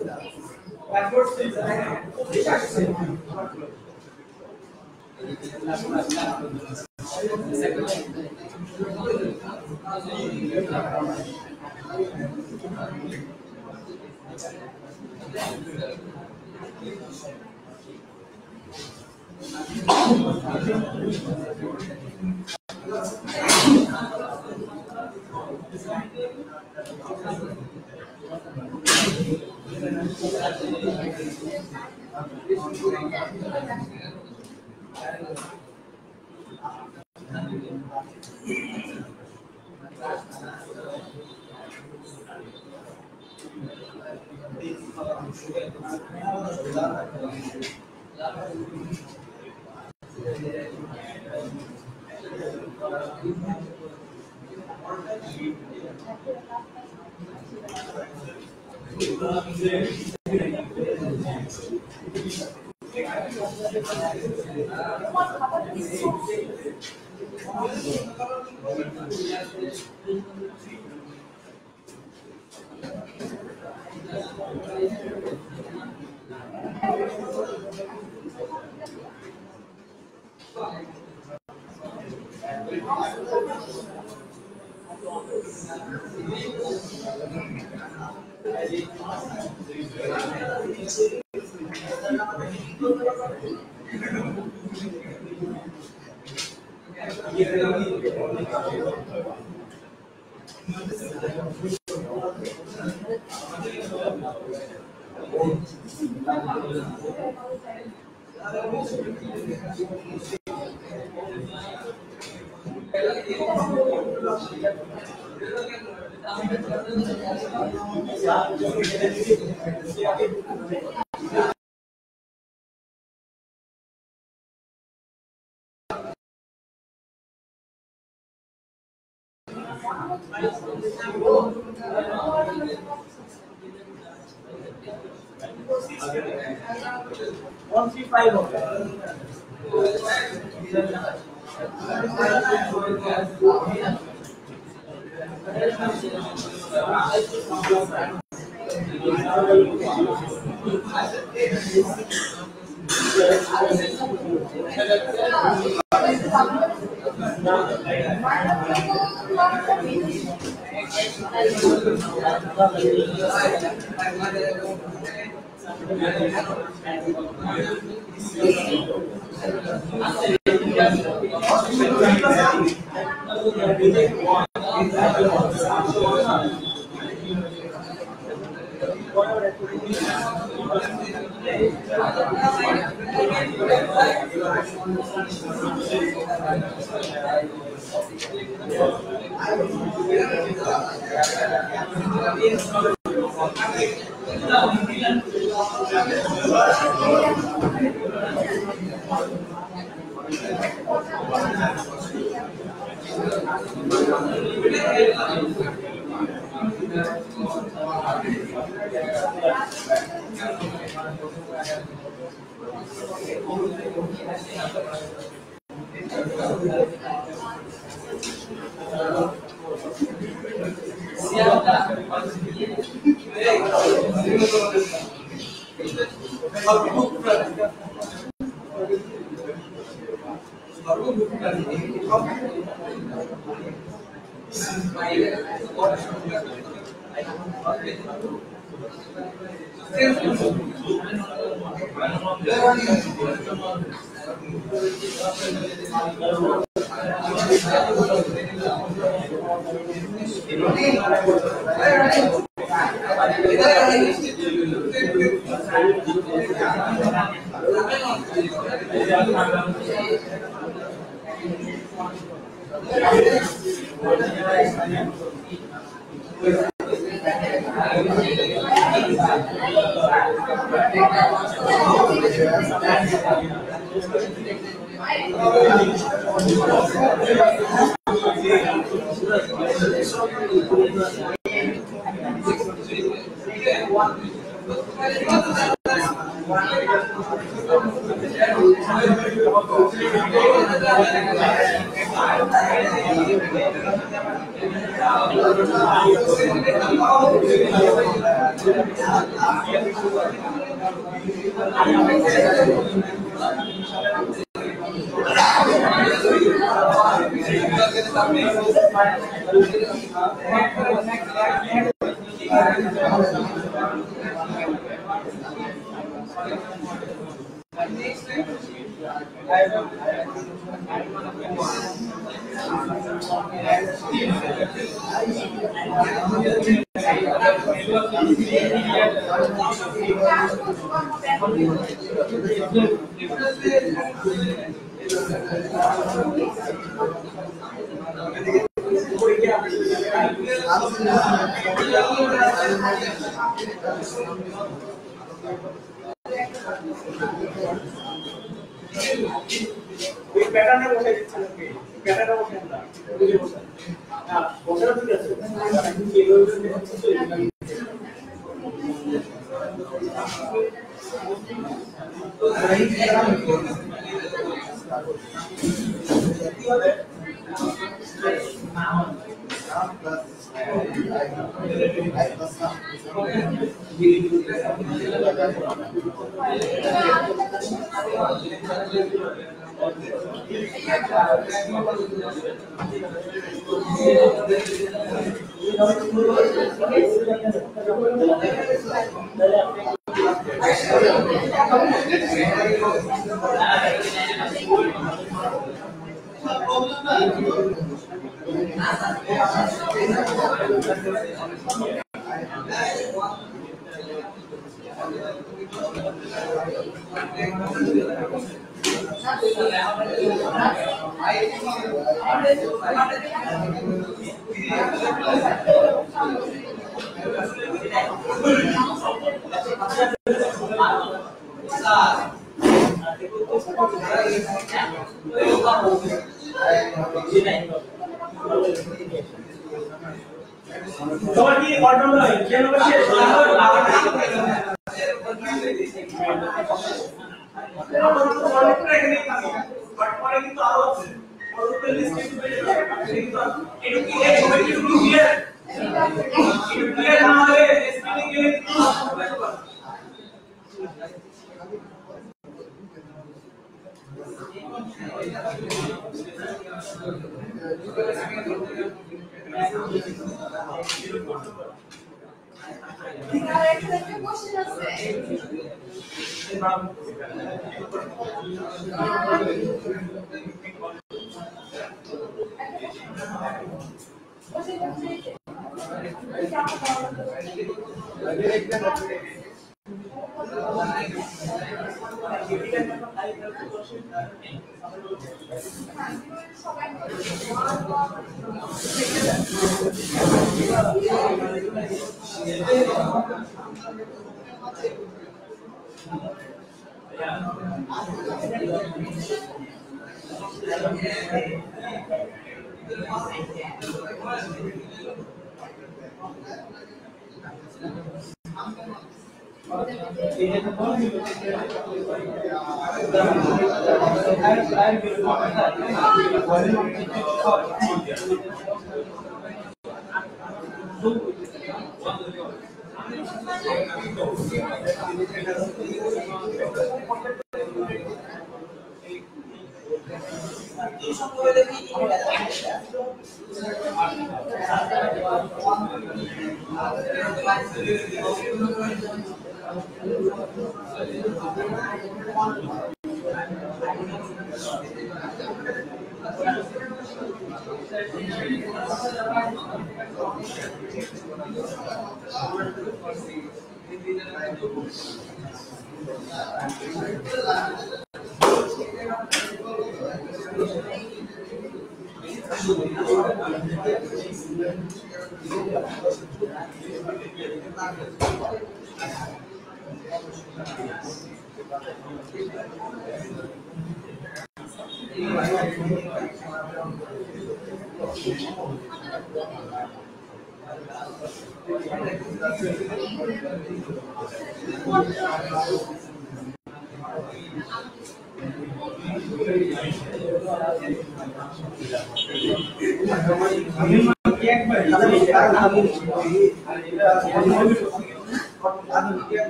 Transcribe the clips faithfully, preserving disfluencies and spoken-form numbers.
One three five.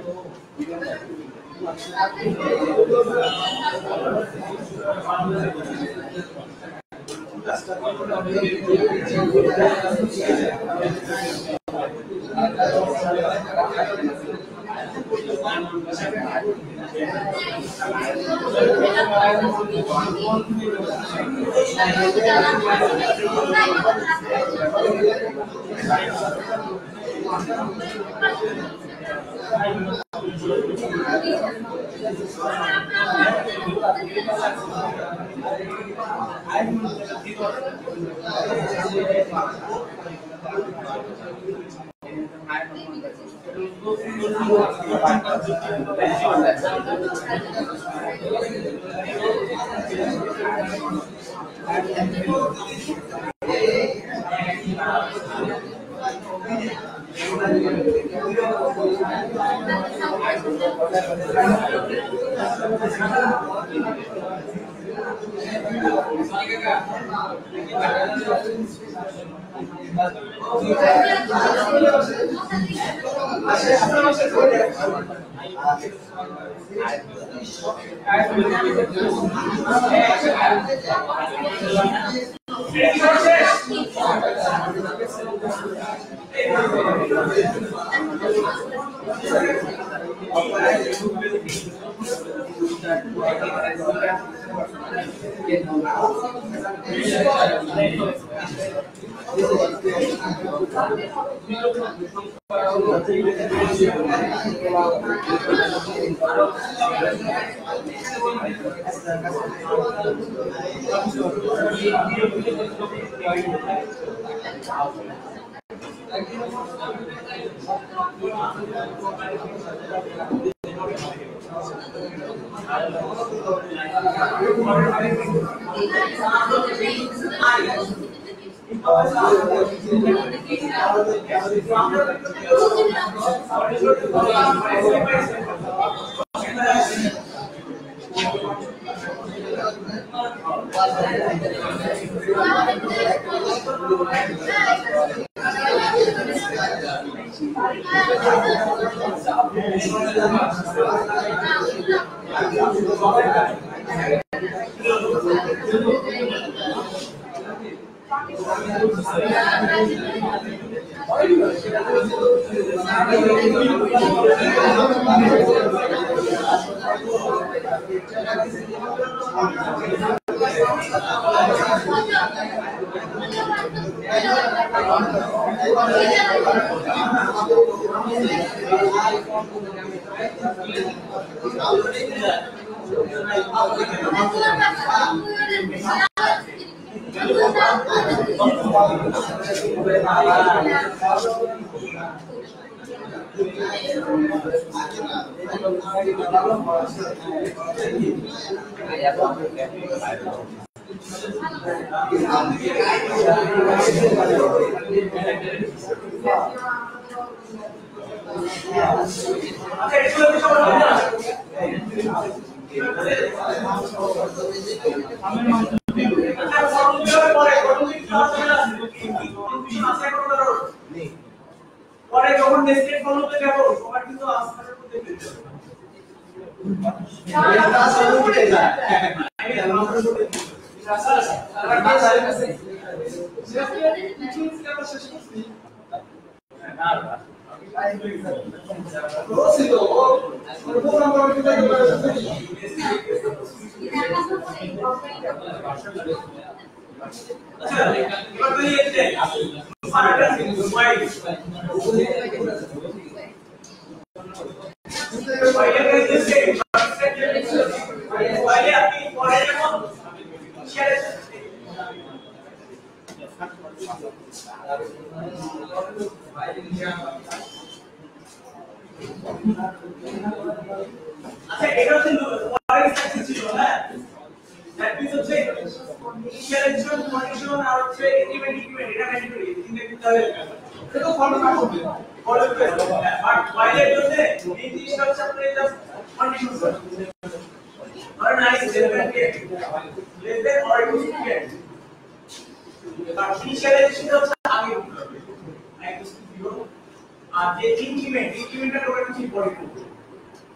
আর যে increment ইনক্রিমেন্টটা total কি পড়ে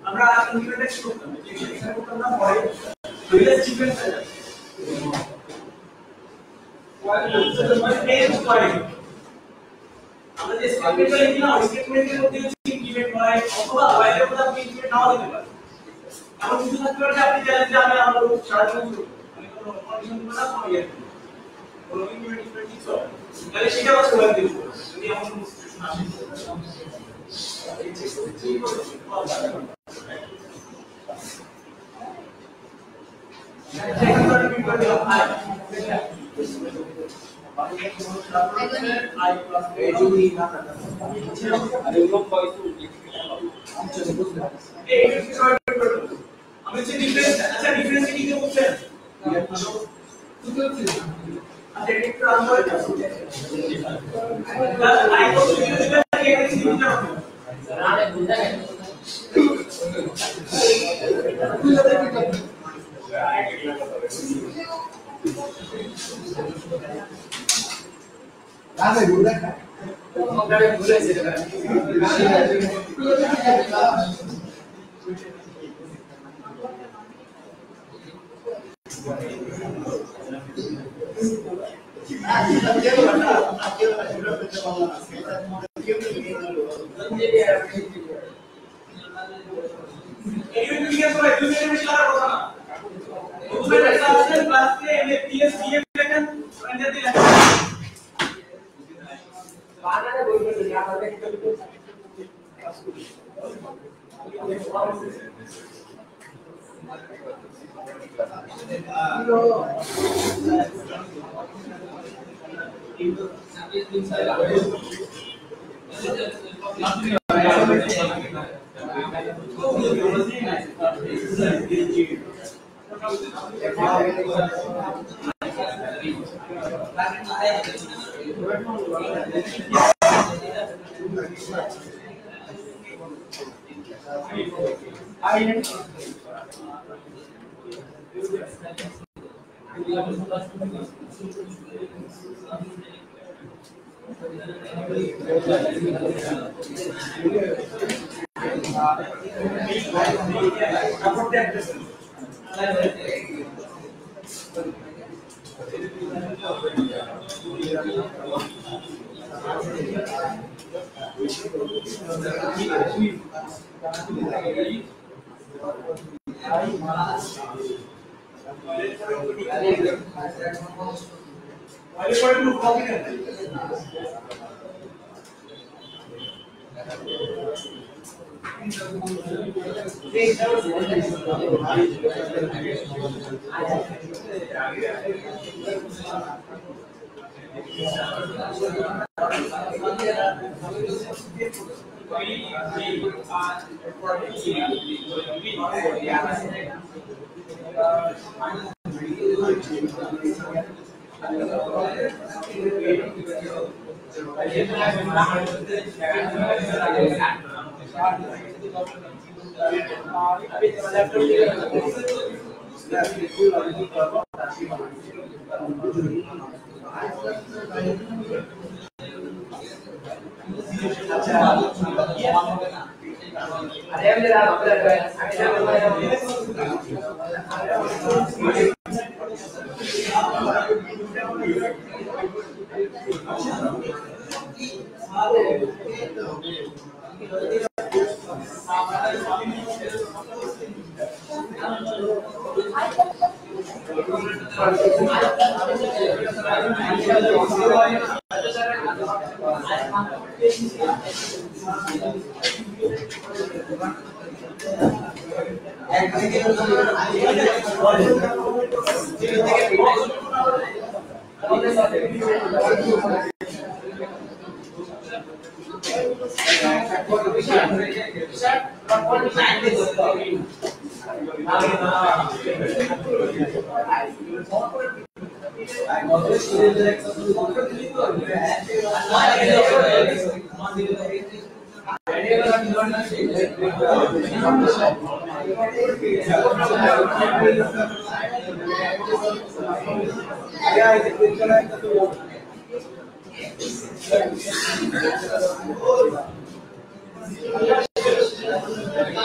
আমরা ইনক্রিমেন্ট করতাম এখানে করতাম না পরে দুইটা সিকোয়েন্স আছে আমরা যে স্টেটমেন্টটা লিখি না ওই স্টেটমেন্টের মধ্যে হচ্ছে ইনক্রিমেন্ট হয় অথবা বাইরের মধ্যে আপনি ইনক্রিমেন্ট নাও দিতে পারেন এমন কিছু থাকতে পারে যে আপনি জানেন যে আমি আমার সারা জীবন করব আমি কোনো কন্ডিশন দিব না কোনো ইয়ে কোনো ইনক্রিমেন্ট ইনক্রিমেন্ট কিছু হবে তাহলে সেটা হচ্ছে ওয়ান দিব যদি এমন কোনো সিচুয়েশন আসে এই চেক করতে Dame duda. Dame duda sih. Thank you.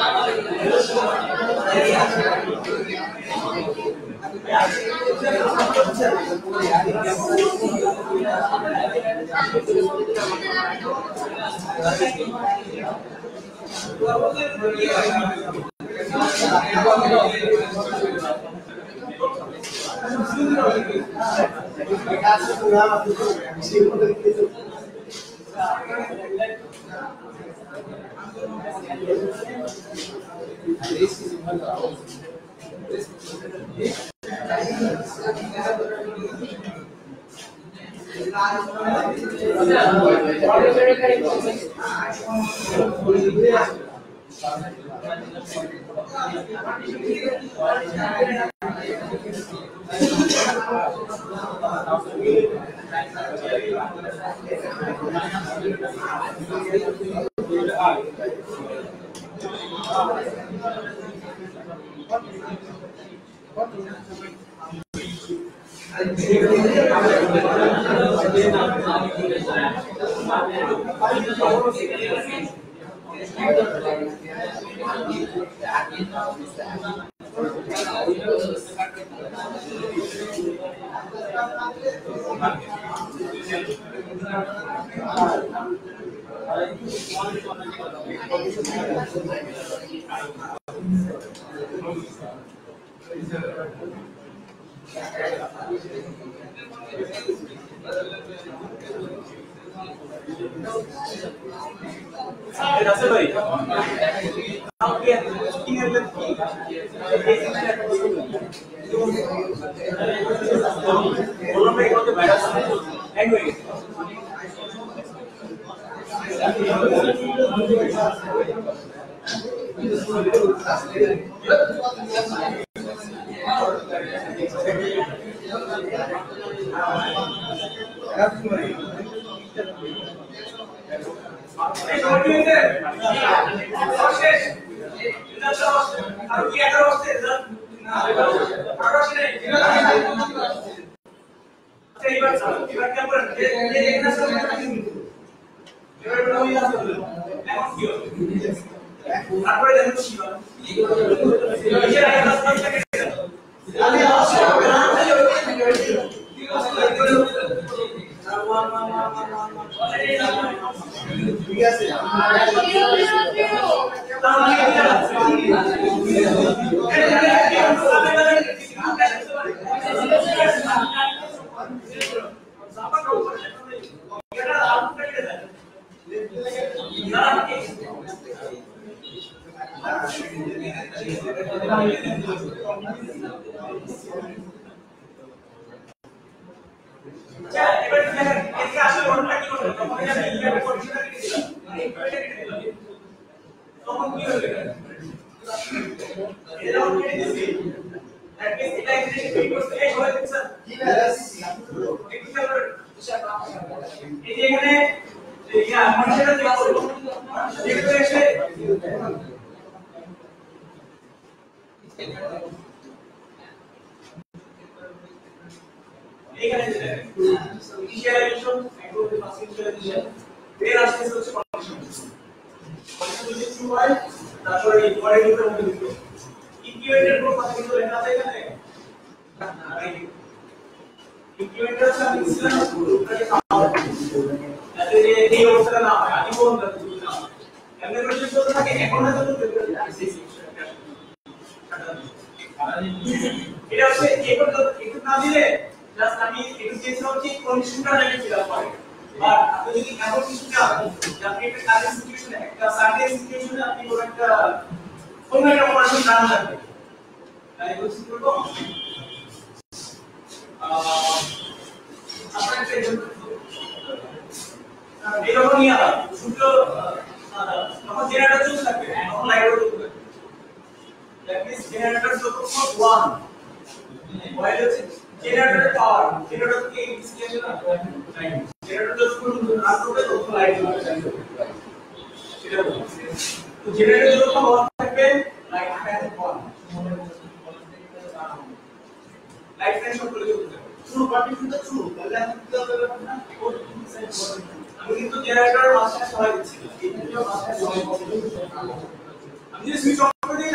আমি যদি সুইচ অফ করে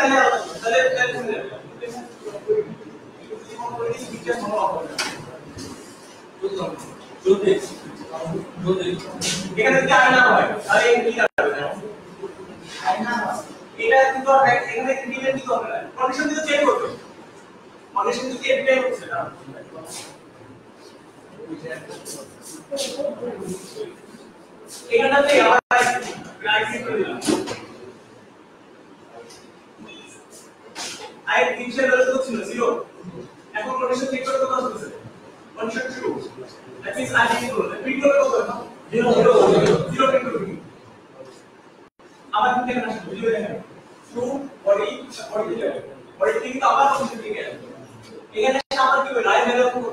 এখানে যদি আয়না হয় তাহলে কি দাঁড়াবে আয়না এটা কিন্তু এখানে ইন্ডিপেন্ডেন্ট কি হবে না কন্ডিশন কিন্তু চেঞ্জ করতে হবে কন্ডিশন যদি এপ্লাই হচ্ছে না এখানটাতে আবার আইসি করে দিলাম আই তিনশো ভ্যালু তো ছিল জিরো এখন কন্ডিশন চেক করতে কত হচ্ছে condition true that means I ঠিক করব প্রিন্ট করবে কত জিরো জিরো জিরো প্রিন্ট করবে আবার কি দেখেন জিরো দেখেন ট্রু বডি বডি দিতে বডি থেকে আবার কন্ডিশন থেকে এখানে আবার কি হবে আই ভ্যালু কত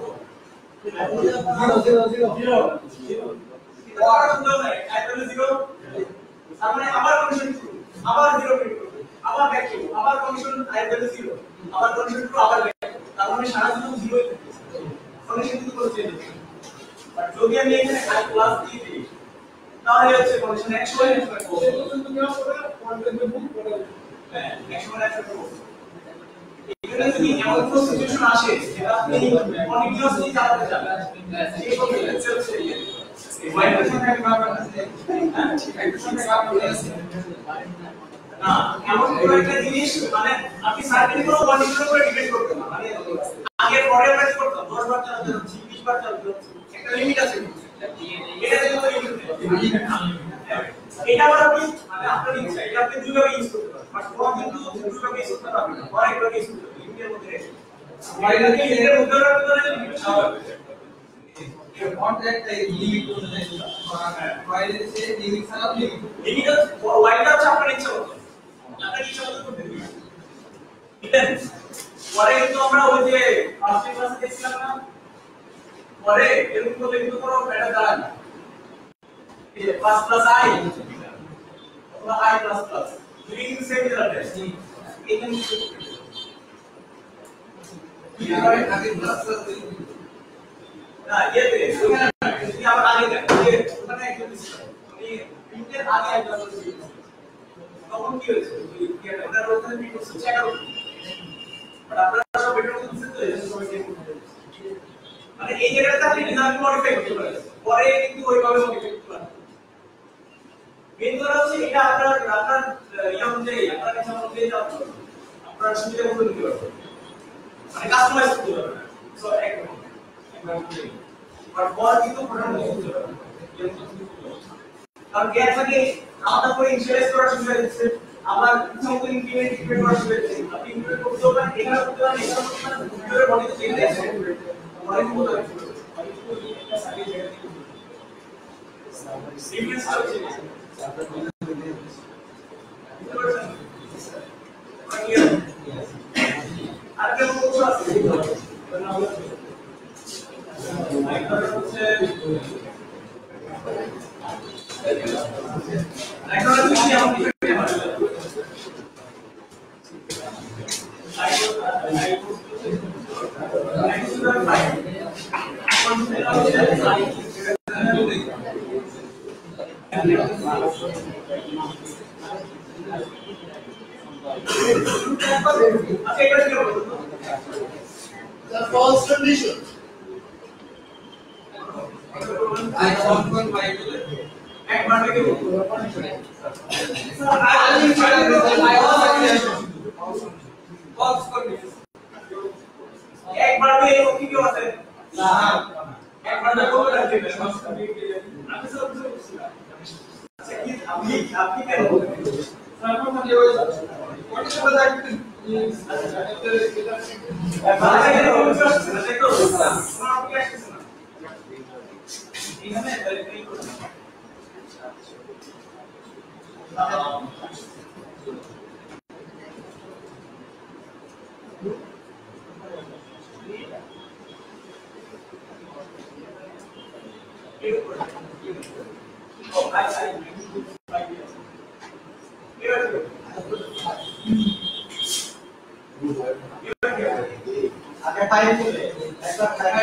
জিরো জিরো জিরো জিরো আবার সুন্দর নাই আই ভ্যালু জিরো তার মানে আবার কন্ডিশন ট্রু আবার জিরো প্রিন্ট করবে আবার ব্যাক টু আবার কন্ডিশন আই ভ্যালু জিরো আবার কন্ডিশন ট্রু আবার ব্যাক তার মানে সারা জীবন জিরো ই থাকে কন্ডিশন কিন্তু কোনো চেঞ্জ নেই বাট যদি আমি এখানে আই প্লাস ই দিই তাহলে হচ্ছে কন্ডিশন একশো এর একশো পর্যন্ত কি হবে পয়েন্টের বুক করে হ্যাঁ একশো এর একশো করব এখানে যদি এমন কোনো সিচুয়েশন আসে যেটা আপনি কন্টিনিউয়াসলি চালাতে চান সেই সব ক্ষেত্রে হচ্ছে এই ভাইব্রেশন থেকে ব্যাপার আছে হ্যাঁ ভাইব্রেশন থেকে ব্যাপার আছে না এমন কোনো একটা জিনিস মানে আপনি সার্কিট কোনো কন্ডিশনের উপরে ডিপেন্ড করতে না মানে আগে পরে আমরা কি করতাম দশ বার চালাতে হচ্ছে বিশ বার চালাতে হচ্ছে একটা লিমিট আছে এটা কিন্তু লিমিট এটা আবার আপনি মানে আপনার ইচ্ছা এটা আপনি দুইভাবে ইউজ করতে পারেন বাট ওরা কিন্তু দুইভাবে ইউজ করতে পারবেন না ওরা একভাবে ইউজ করতে পারবে লিমিটের মধ্যে আর এটা কি এর মধ্যে রাখতে পারেন লিমিট স্বাভাবিক you want that the limit to the while it say limit ছাড়া লিমিট লিমিট while টা আপনার ইচ্ছা মতো আপনার ইচ্ছা মতো করতে দিবেন ডিপেন্ডস পরে কিন্তু আমরা ওই যে ফার্স্ট ক্লাসে দেখছিলাম না পরে এরকম করে কিন্তু কোনো প্যাটার্ন দাঁড়ায় না এই যে প্লাস প্লাস আই অথবা আই প্লাস প্লাস দুই কিন্তু সেম রেজাল্ট আসছে এখানে কি করে আগে প্লাস প্লাস না ये पे যদি আমরা আগে দেখি যে ওখানে একদম এই প্রিন্টের আগে আই প্লাস প্লাস তখন কি হয়েছে ওটার ওখানে প্রিন্ট হচ্ছে চেক আউট বাট আপনারা সব বেটার মতো বুঝতে তো এই সবাই চেক করতে মানে এই জায়গাটাতে আপনি ডিজাইন মডিফাই করতে পারেন পরে কিন্তু ওইভাবে মডিফাই করতে পারেন মেইন কথা হচ্ছে এটা আপনার আপনার ইয়া অনুযায়ী আপনার কাছে অনুযায়ী যাও আপনার সুবিধা মতো নিতে পারবেন মানে কাস্টমাইজ করতে পারবেন সো একদম বাট পরে কিন্তু প্রোডাক্ট করতে পারবেন কারণ গ্যাস আগে আলাদা করে ইনিশিয়ালাইজ করার সুবিধা দিচ্ছে আবার কিছু ইনক্রিমেন্ট ইনক্রিমেন্ট করার সুবিধা দিচ্ছে আপনি ইনক্রিমেন্ট করতে পারেন এখানে করতে পারেন এখানে করতে পারেন ভিতরে বডিতে চেঞ্জ আছে বডি করতে পারেন সিকোয়েন্স হচ্ছে আর কেমন কিছু আছে এখন হচ্ছে এখন কি করতে পারবে The false condition. I one point five এক বার থেকে condition I only try to I also false condition এক বার में एक की क्यों आते ना एक बार में कोई नहीं है false condition आप सब अच्छा ये अभी आपकी क्या हो सर्वर में ये कंडीशन बता के बात है तो देखो आप क्या सुना इन्होंने वेरीफाई कर আগে ফাইল দিলে একটা ফাইল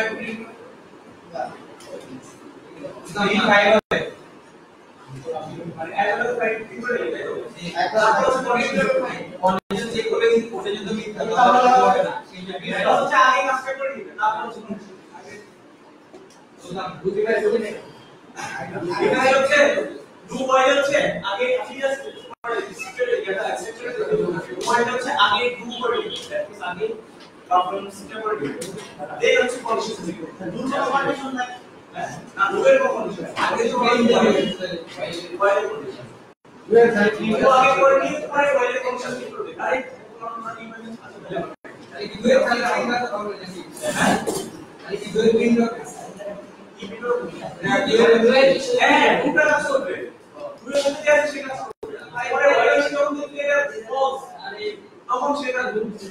এই ফাইল হবে মানে এত ফাইল কি করে এটা তো একটা কন্ডিশন চেক করলে কিন্তু কোডে যদি মিথ্যা তাহলে হবে না এটা হচ্ছে আগে কাজটা করে দিবেন তারপর শুনুন আগে সুতরাং বুঝি ভাই বুঝি নেই এখানে হচ্ছে ডু ওয়াইল হচ্ছে আগে সিরিয়াস পরে সিস্টেমে এটা সিস্টেমে ওয়াইল হচ্ছে আগে ডু করে দ্যাট মিন্স আগে প্রবলেম সিস্টেম করে দেন হচ্ছে কন্ডিশন ডু এর কন্ডিশন না না ডু এর কন্ডিশন আগে তো ওয়াইল ওয়াইল কন্ডিশন ডু এর সাইড আগে করে নিয়ে পরে ওয়াইল কন্ডিশন কি করবে রাইট আমরা ইমাজিন আছে তাহলে আরে কি ডু এর সাইড আমরা তো পাবো নাকি হ্যাঁ আরে কি ডু এর উইন্ডো কি উইন্ডো হ্যাঁ ডু এর হ্যাঁ দুটো কাজ করবে ডু এর মধ্যে আছে সেটা কাজ করবে পরে ওয়াইল সিস্টেম দিয়ে এটা ফলস আরে তখন সেটা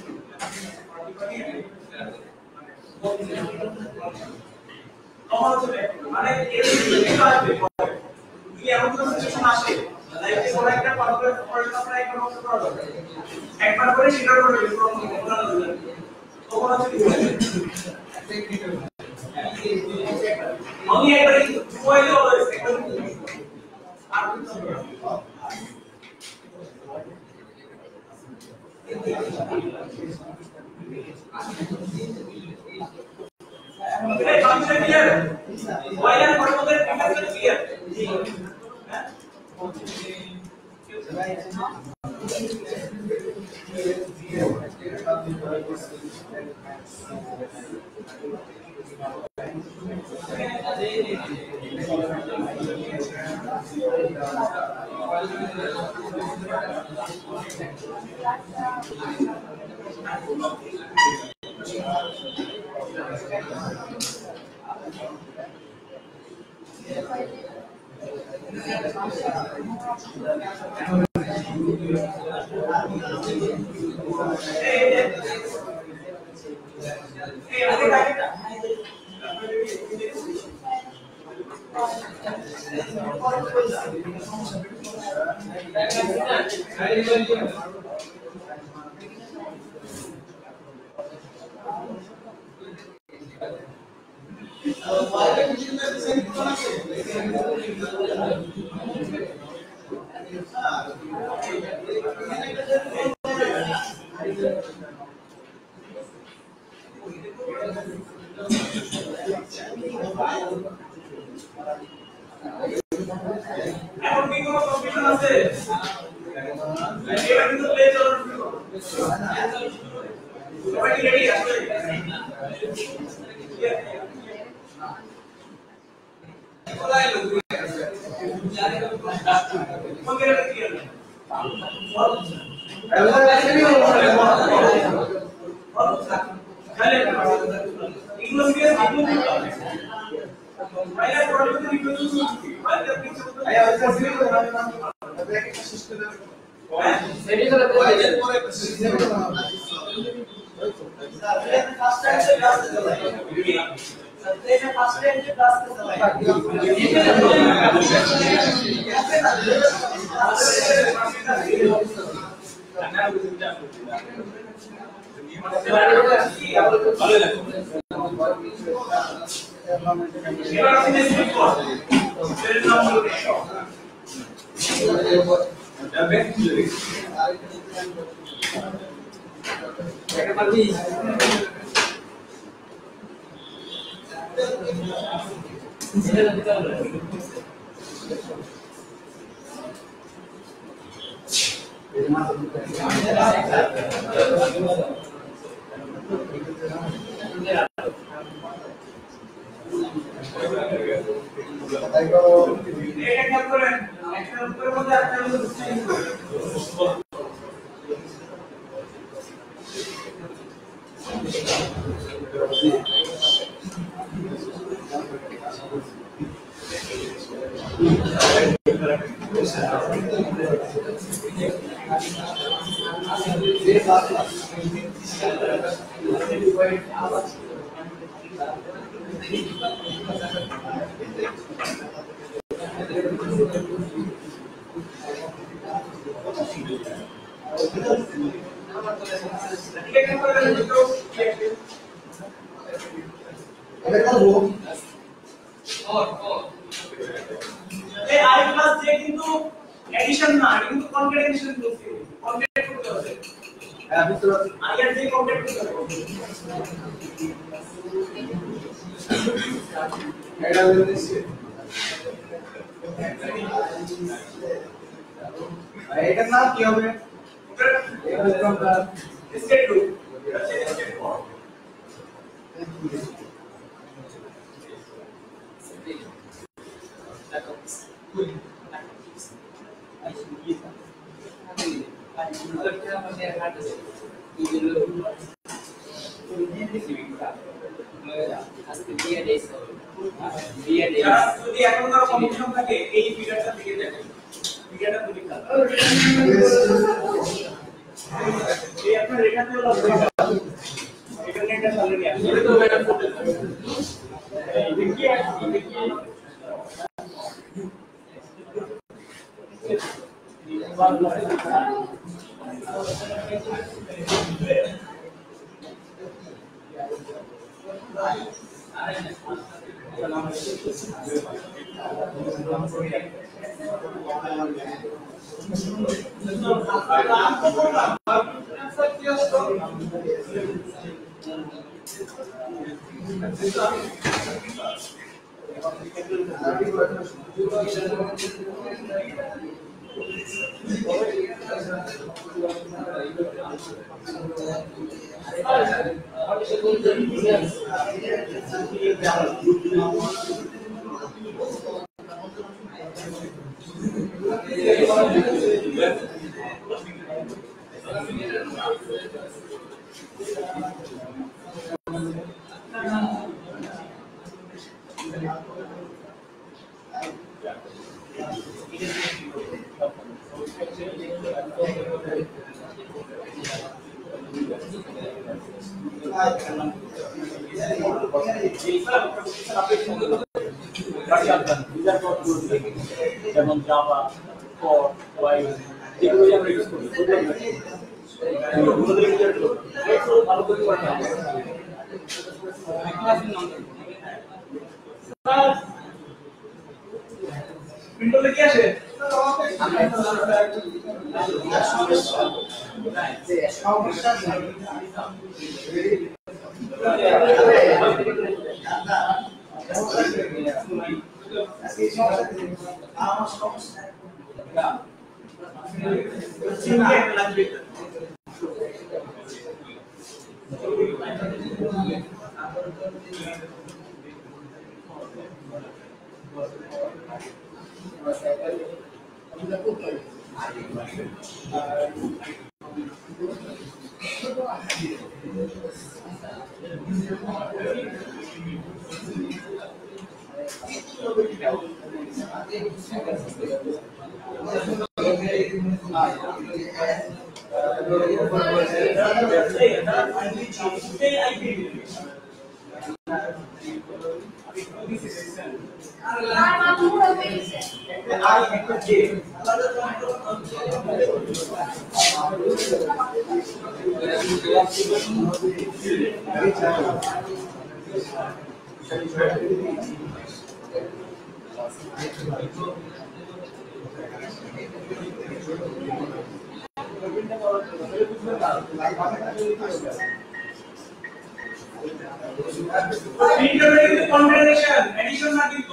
মানে এর কিছু আসবে যদি এমন কোনো সিচুয়েশন আসে লাইক কোনো একটা কনফ্লিক্ট অপারেশন আপনারা একবার করতে পারবেন একবার করে সেটা করবে তখন হচ্ছে আমি একবার মোবাইলে অলওয়েজ একবার আর এই ফাংশন ক্লিয়ার ওয়াইল এর ফর্মুলার ডিফারেন্স ক্লিয়ার হ্যাঁ এখন কি কোনো কনফিউশন আছে এটা কিন্তু প্লে চালানো শুরু করো সবাই কি রেডি আছে বলাই লোক জানে কোন কে রেডি ক্লিয়ার এবার আসেনি চলে এগুলো সিরিয়াস এগুলো আয়া প্রবলেম রিভিউ আয়া কিছু আয়া ওটা সিরিয়াস করে তবে একটা সিস্টেম সেটি করে ওয়াইজের পরে সিস্টেম সাবজেক্ট ফার্স্ট টাইম से क्लास चला है सब्जेक्ट में फर्स्ट टाइम से क्लास चला है এই i প্লাস j কিন্তু এডিশন না কিন্তু কনক্যাটেনেশন বলছি কনক্যাটেট করতে হবে হ্যাঁ আমি তো i আর j কনক্যাটেট করতে হবে এটা বলতেছি এটার নাম কি হবে? স্টেট টু এটা হচ্ছে স্টেট ফোর যদি এখন তার কমিশন থাকে এই ফিগারটা থেকে দেখেন ফিগারটা খুবই খারাপ এই আপনার রেখাতে হলো এখানে এটা অলরেডি আছে এটা তো এটা ফুটে যাবে এই দেখি দেখি যেমন জাভা ফর ওয়াই যেগুলো আমরা ইউজ করি ওগুলো ভালো করে পড়তে হবে উইন্ডো কি আসে কম্বিনেশন এডিশন না কিন্তু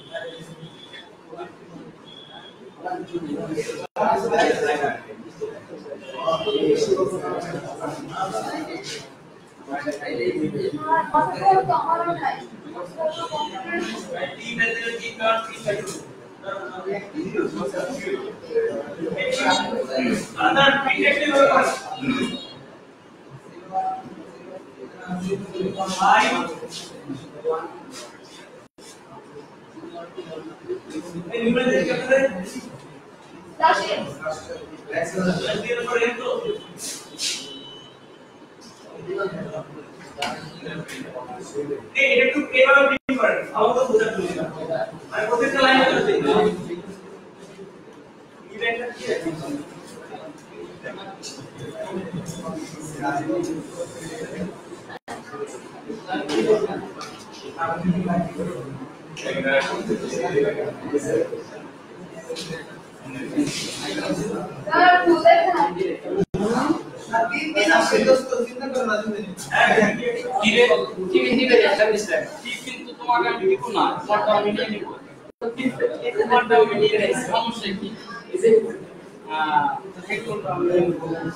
একটু এভাবে প্রিন্ট করেন আমাকে বোঝা যাচ্ছে না আমি প্রত্যেকটা লাইন করতে চাই এই লাইনটা কি আছে স্যার ভুলে না तीन दिन आपके दोस्तों जितना करना चाहिए কি রে কি দিবে একটা দিছে কি কিন্তু তোমাকে আমি দিব না তোমারটা আমি নিয়ে নিব What the material is commonly is it uh the technical problem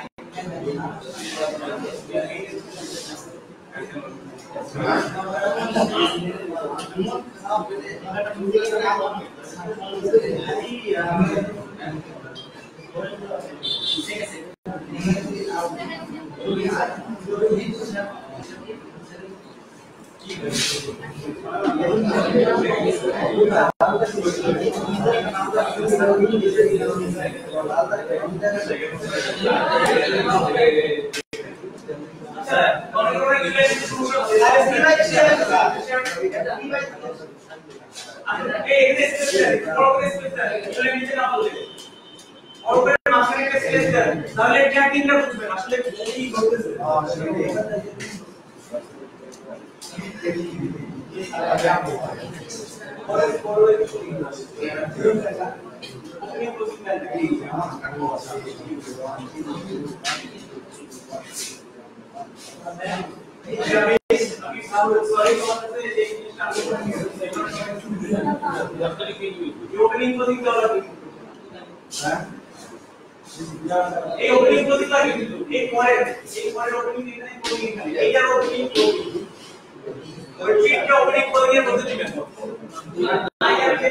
এই ওপেনিং প্রতীক লাগে কিন্তু এই পরে এই পরে ওপেনিং এখানে ওপেনিং এখানে এইটার ওপেনিং কি ওই ফিটটা ওপেনিং প্রতীকের মধ্যে দিবেন আইআর কে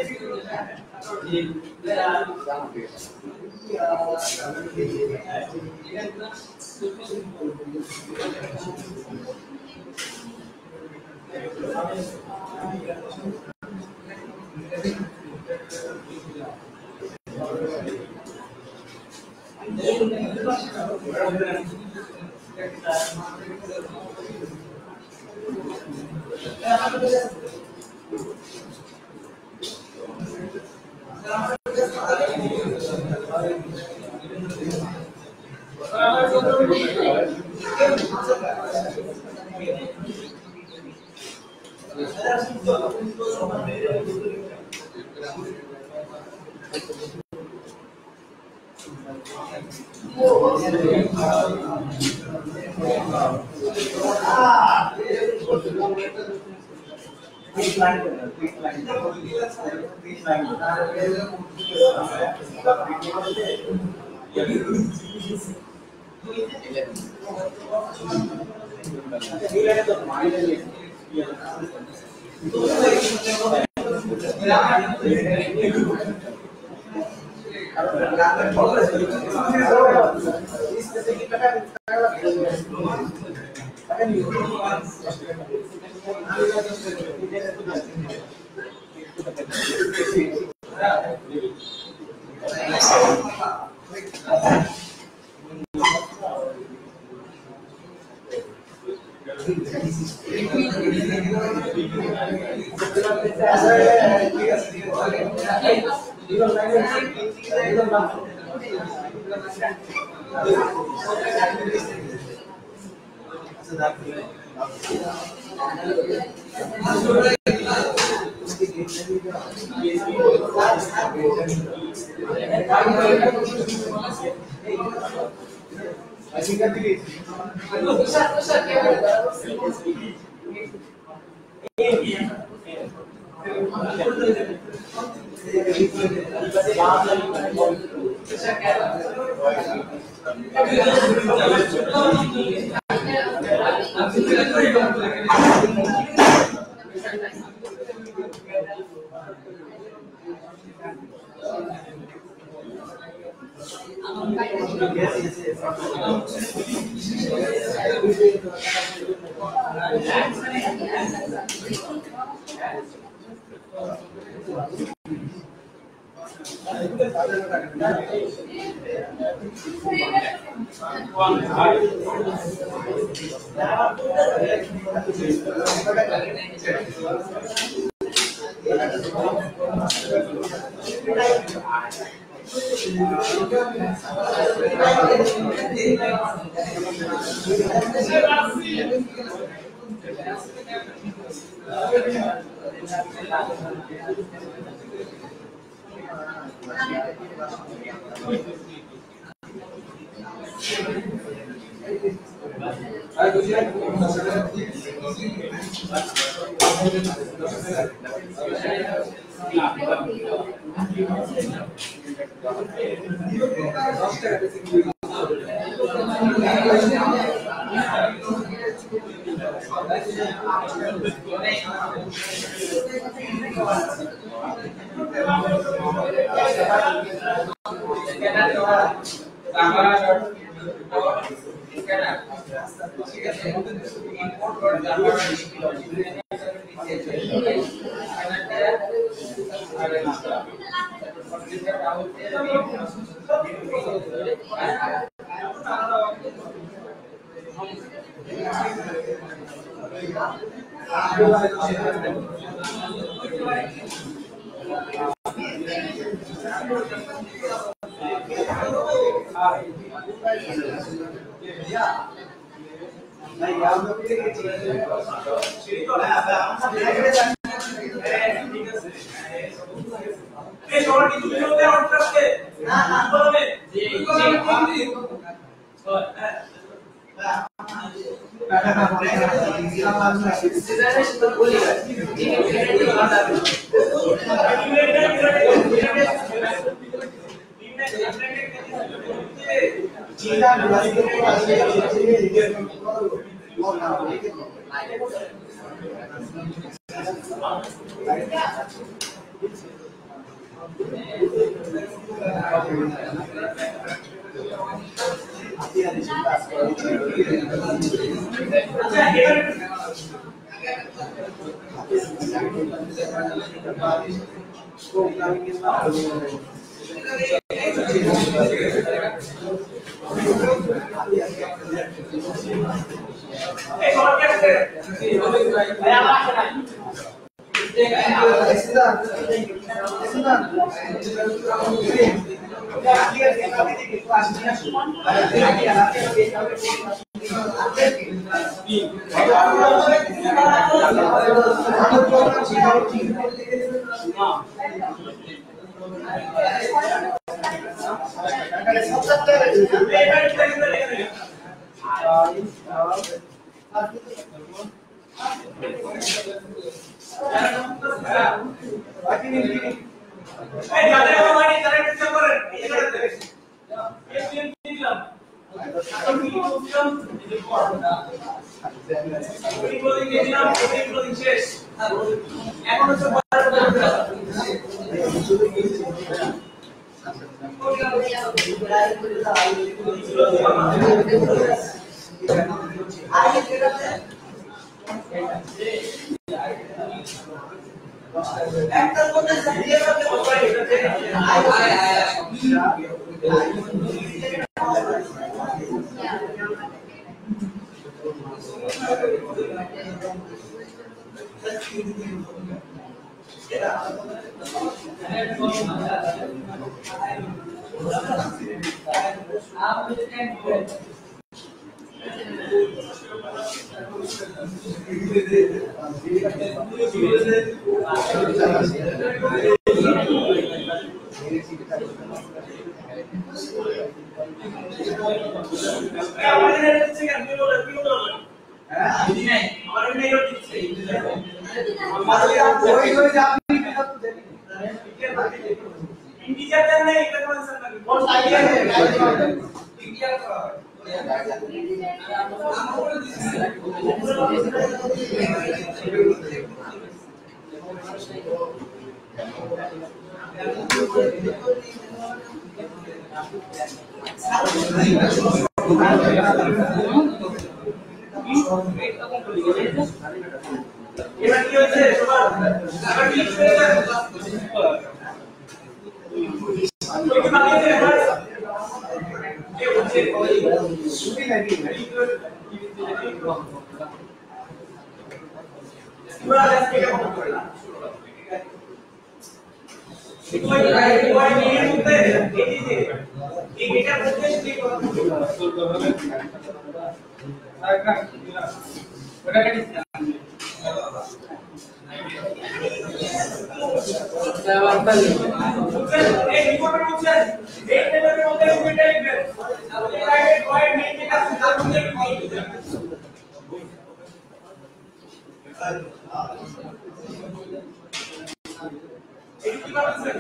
eighty percent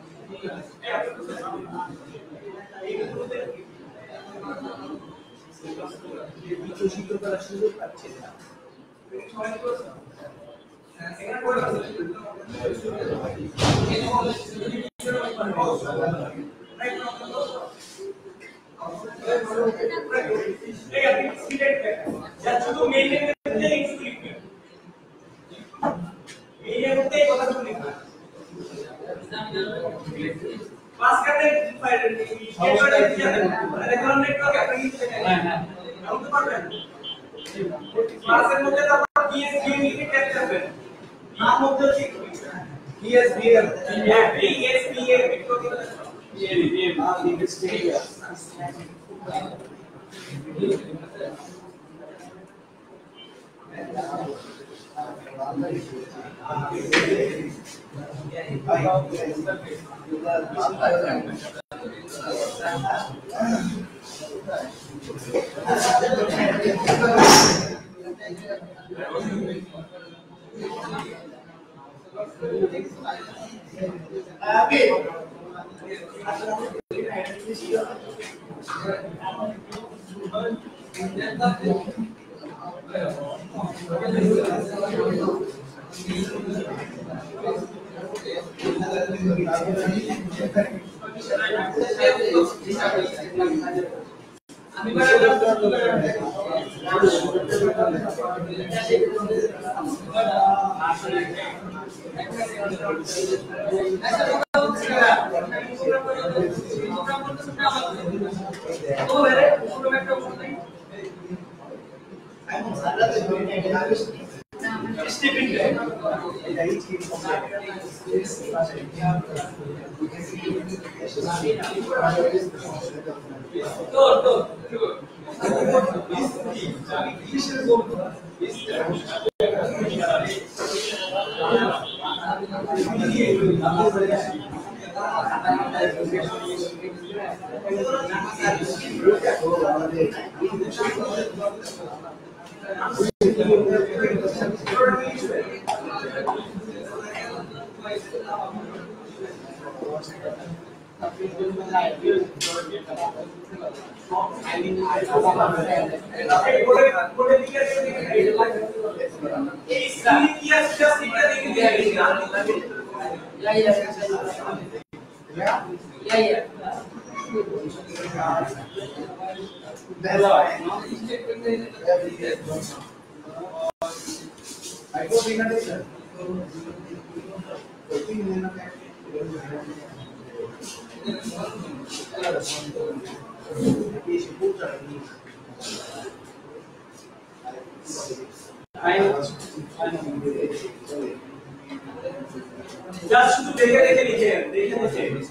বিকশিত করার সুযোগ পাচ্ছে না এখানে কোড আছে যা শুধু মেইনের মধ্যে লিখতে লিখবে মেইনের মধ্যে কথা শুনে পাস করতে ফাইল নেটওয়ার্ক দিয়ে দেন মানে কোন নেটওয়ার্ক আপনি হ্যাঁ হ্যাঁ বলতে পারবেন পাসের মধ্যে তারপর বিএসবিএম লিখে ট্যাগ করবেন নাম মধ্যে ঠিক বিএসবিএম হ্যাঁ বিএসবিএম একটু বিএসবিএম আর বিএসবিএম আমি তো তো I go in a sir. Just to take it in here, they can say.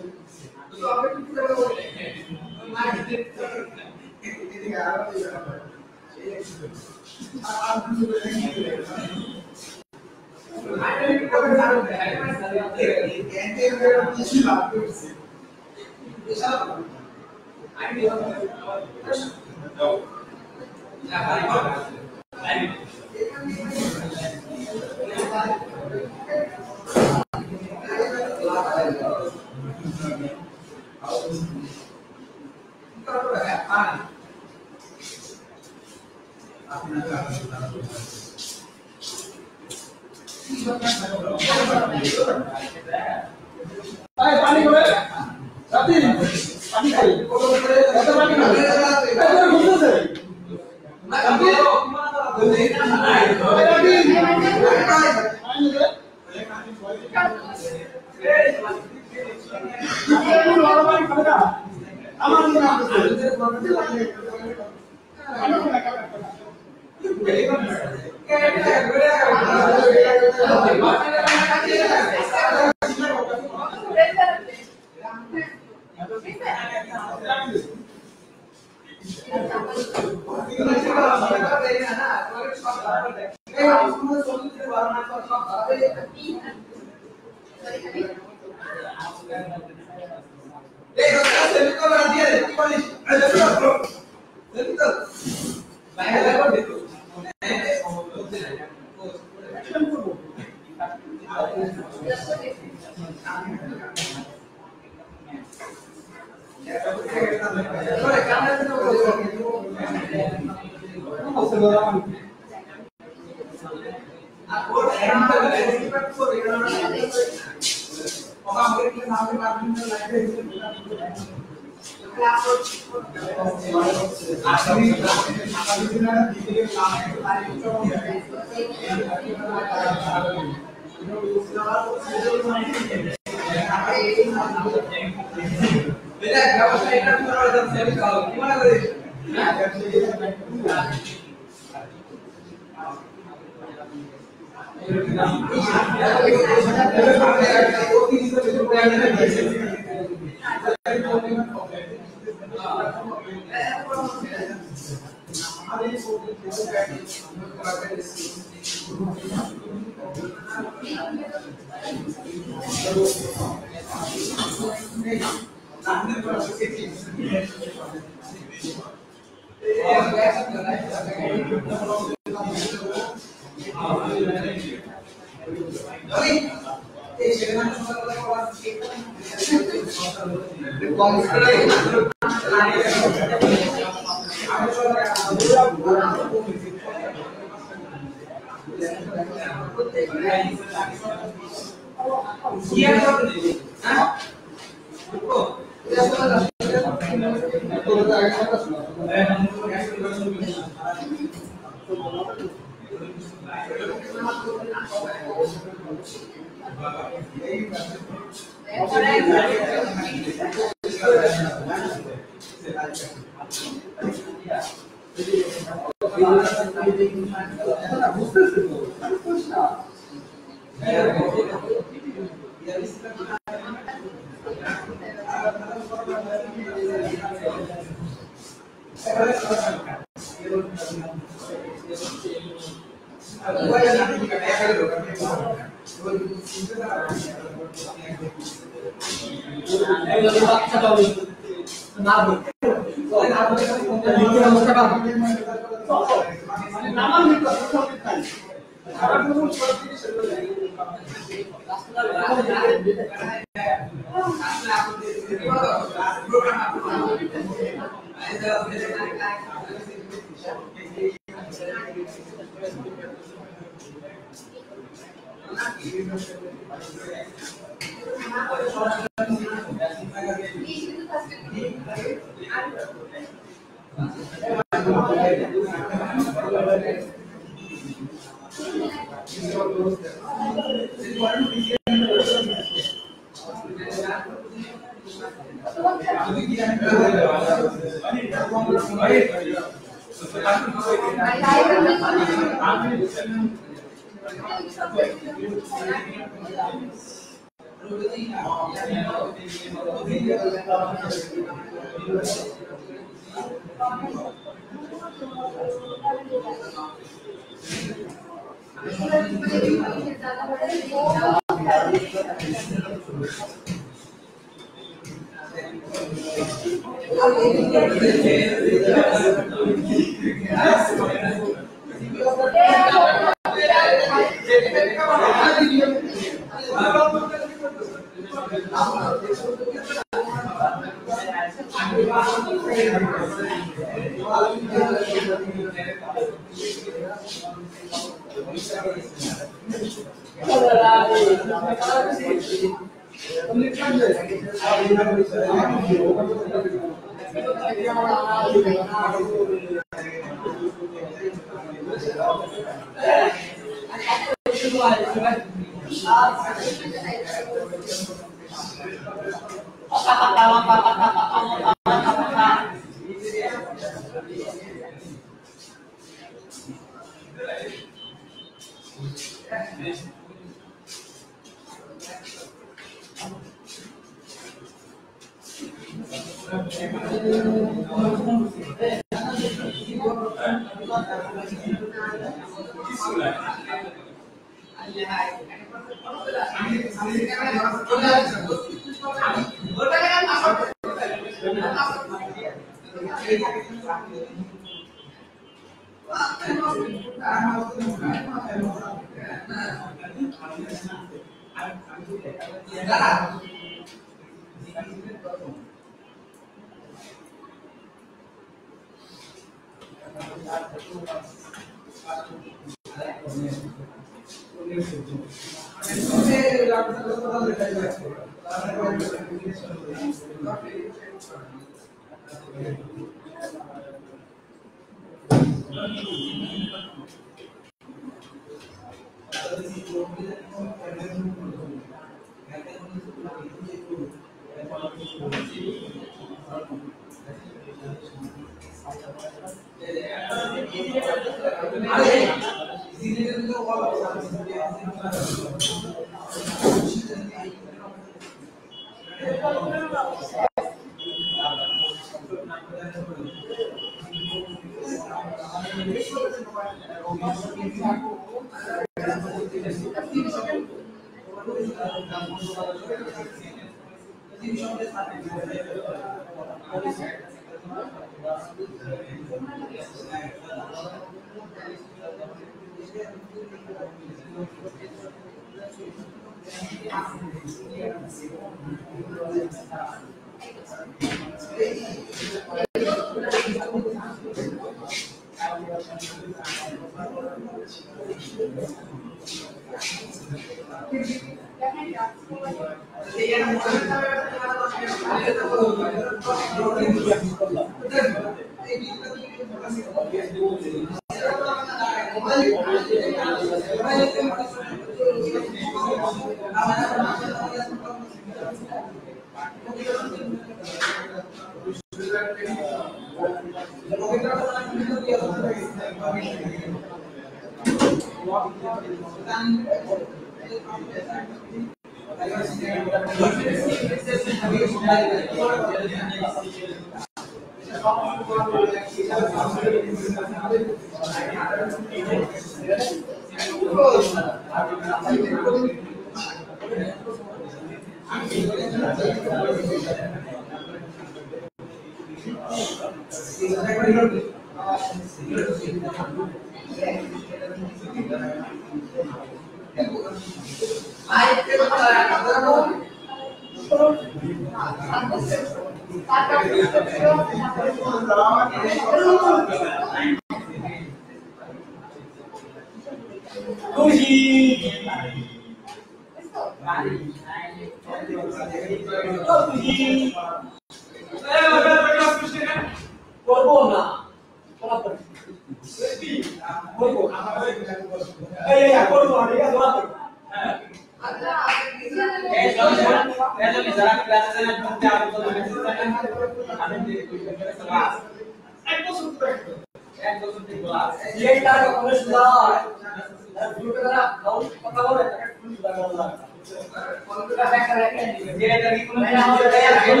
Actually, যারা ক্লাসে না করতে আমি তো মেসেজ করেন আমি দেখি ক্লাস এক বছর ধরে এক বছর থেকে ক্লাস এইটা কখনো শুধু হয় গ্রুপে যারা কথা বলে তাকে ফুল লাগা লাগে কম্পিউটার দেখা রাখে যে এটা কি কোনো আমাদের দেয়া গেলে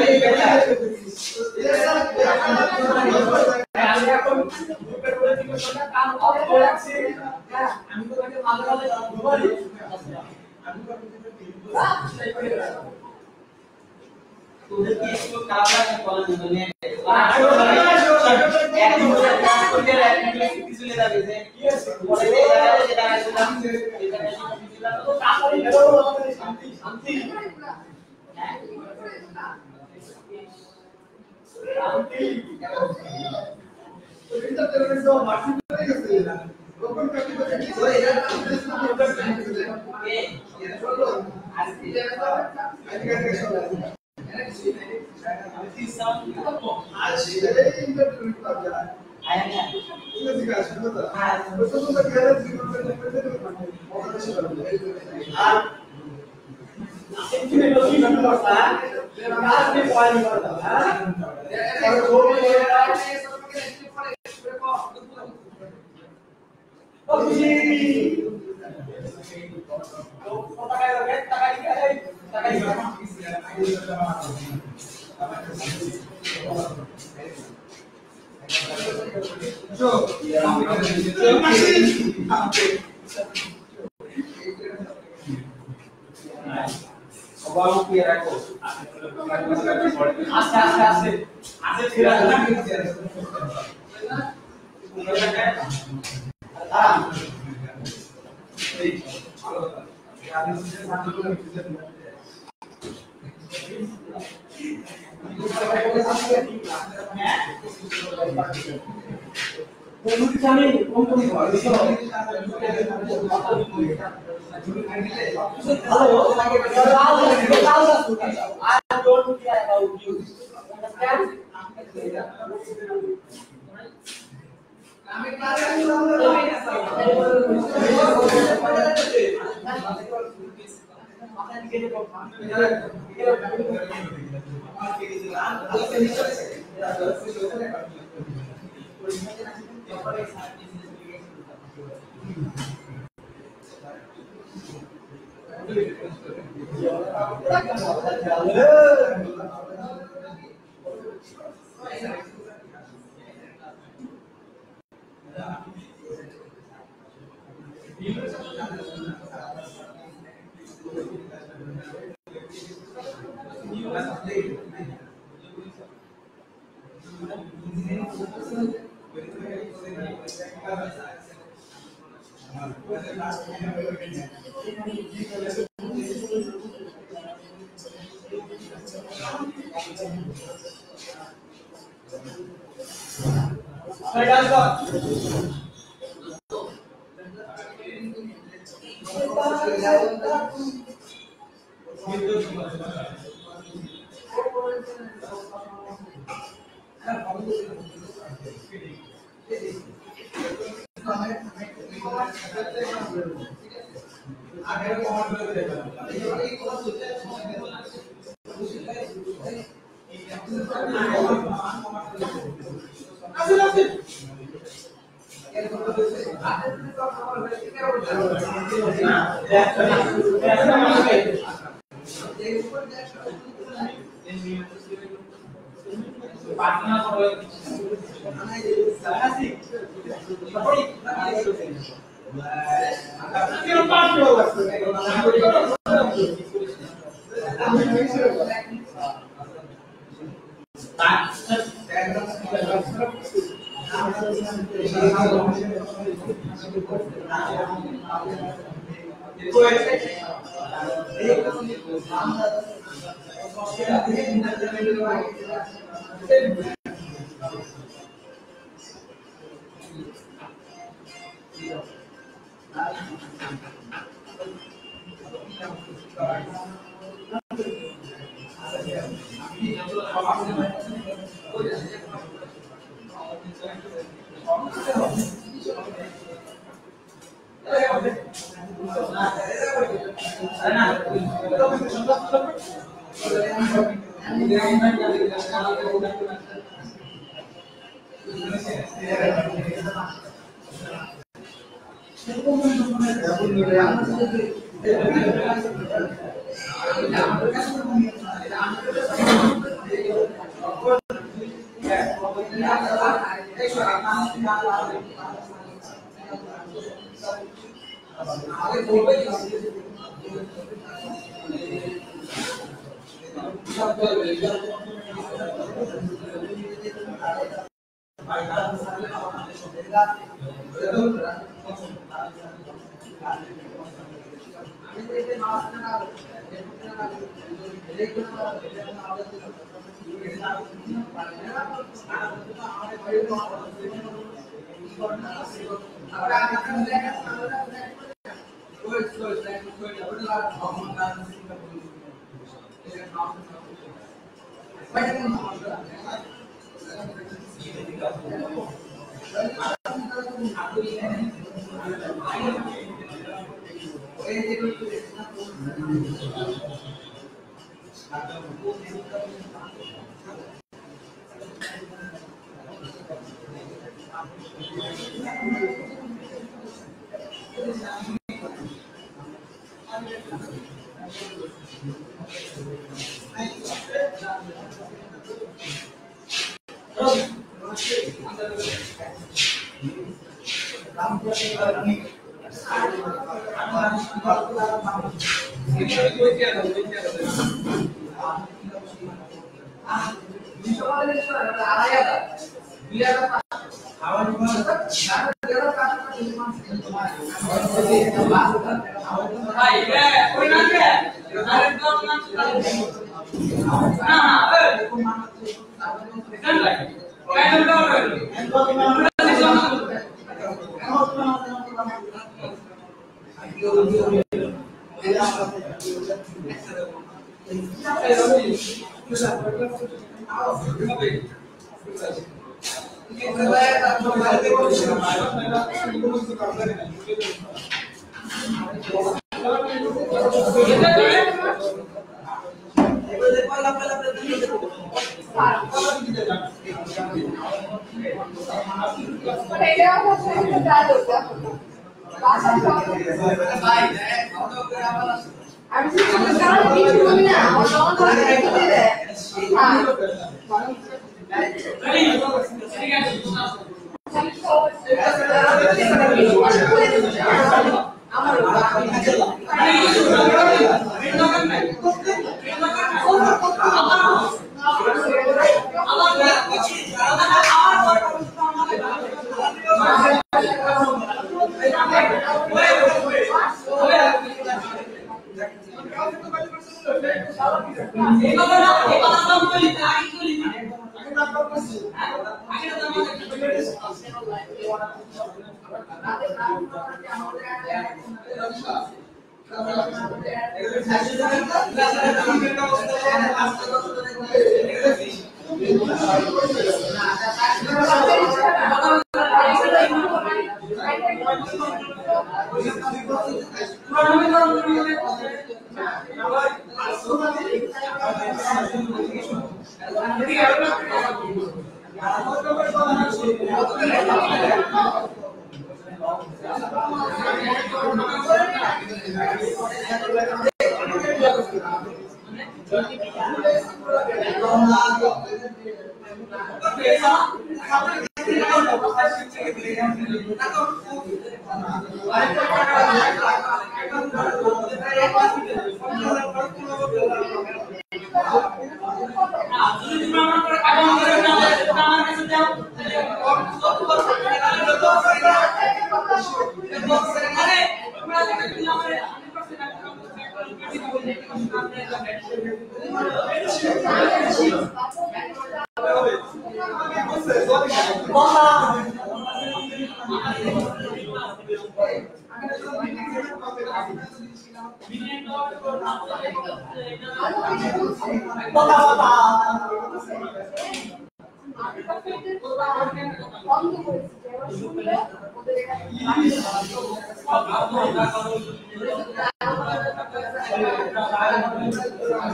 আমি এখন গ্রুপে করে দিকে কথা কাম অফ করে রাখছি হ্যাঁ আমি তো তাকে মাঝে মাঝে বলি আমি তো সেই করে রাখছি তোদের কি একটু কাজ আছে বলেন মানে একদম করে অ্যাক্টিভিটি চলে যাবে যে কি আছে বলে এই যেটা আসলাম এটা এটা তো কাজ করি শান্তি শান্তি শান্তি তো এটা তেরে তো মাটি করে গেছে ওপেন করতে করতে কি হয় এটা এই এটা চলো আজকে এটা তো আজকে আজকে চলে आज ये इंटरव्यू कर रहा है आया ना ये दिखा सकते हो हां तो तुम तो कह रहे थे कि बहुत अच्छे कर रहे हो हां इसमें तो नहीं करता था मेरा क्लास में कॉल नहीं करता हां और वो ले रहा है ये सब के स्टेप पर स्टेप को ओ जी तो पता है रे तका क्या है तका क्या जो अब आओ कि रखो आस्ते आस्ते आस्ते आस्ते फिर आना हां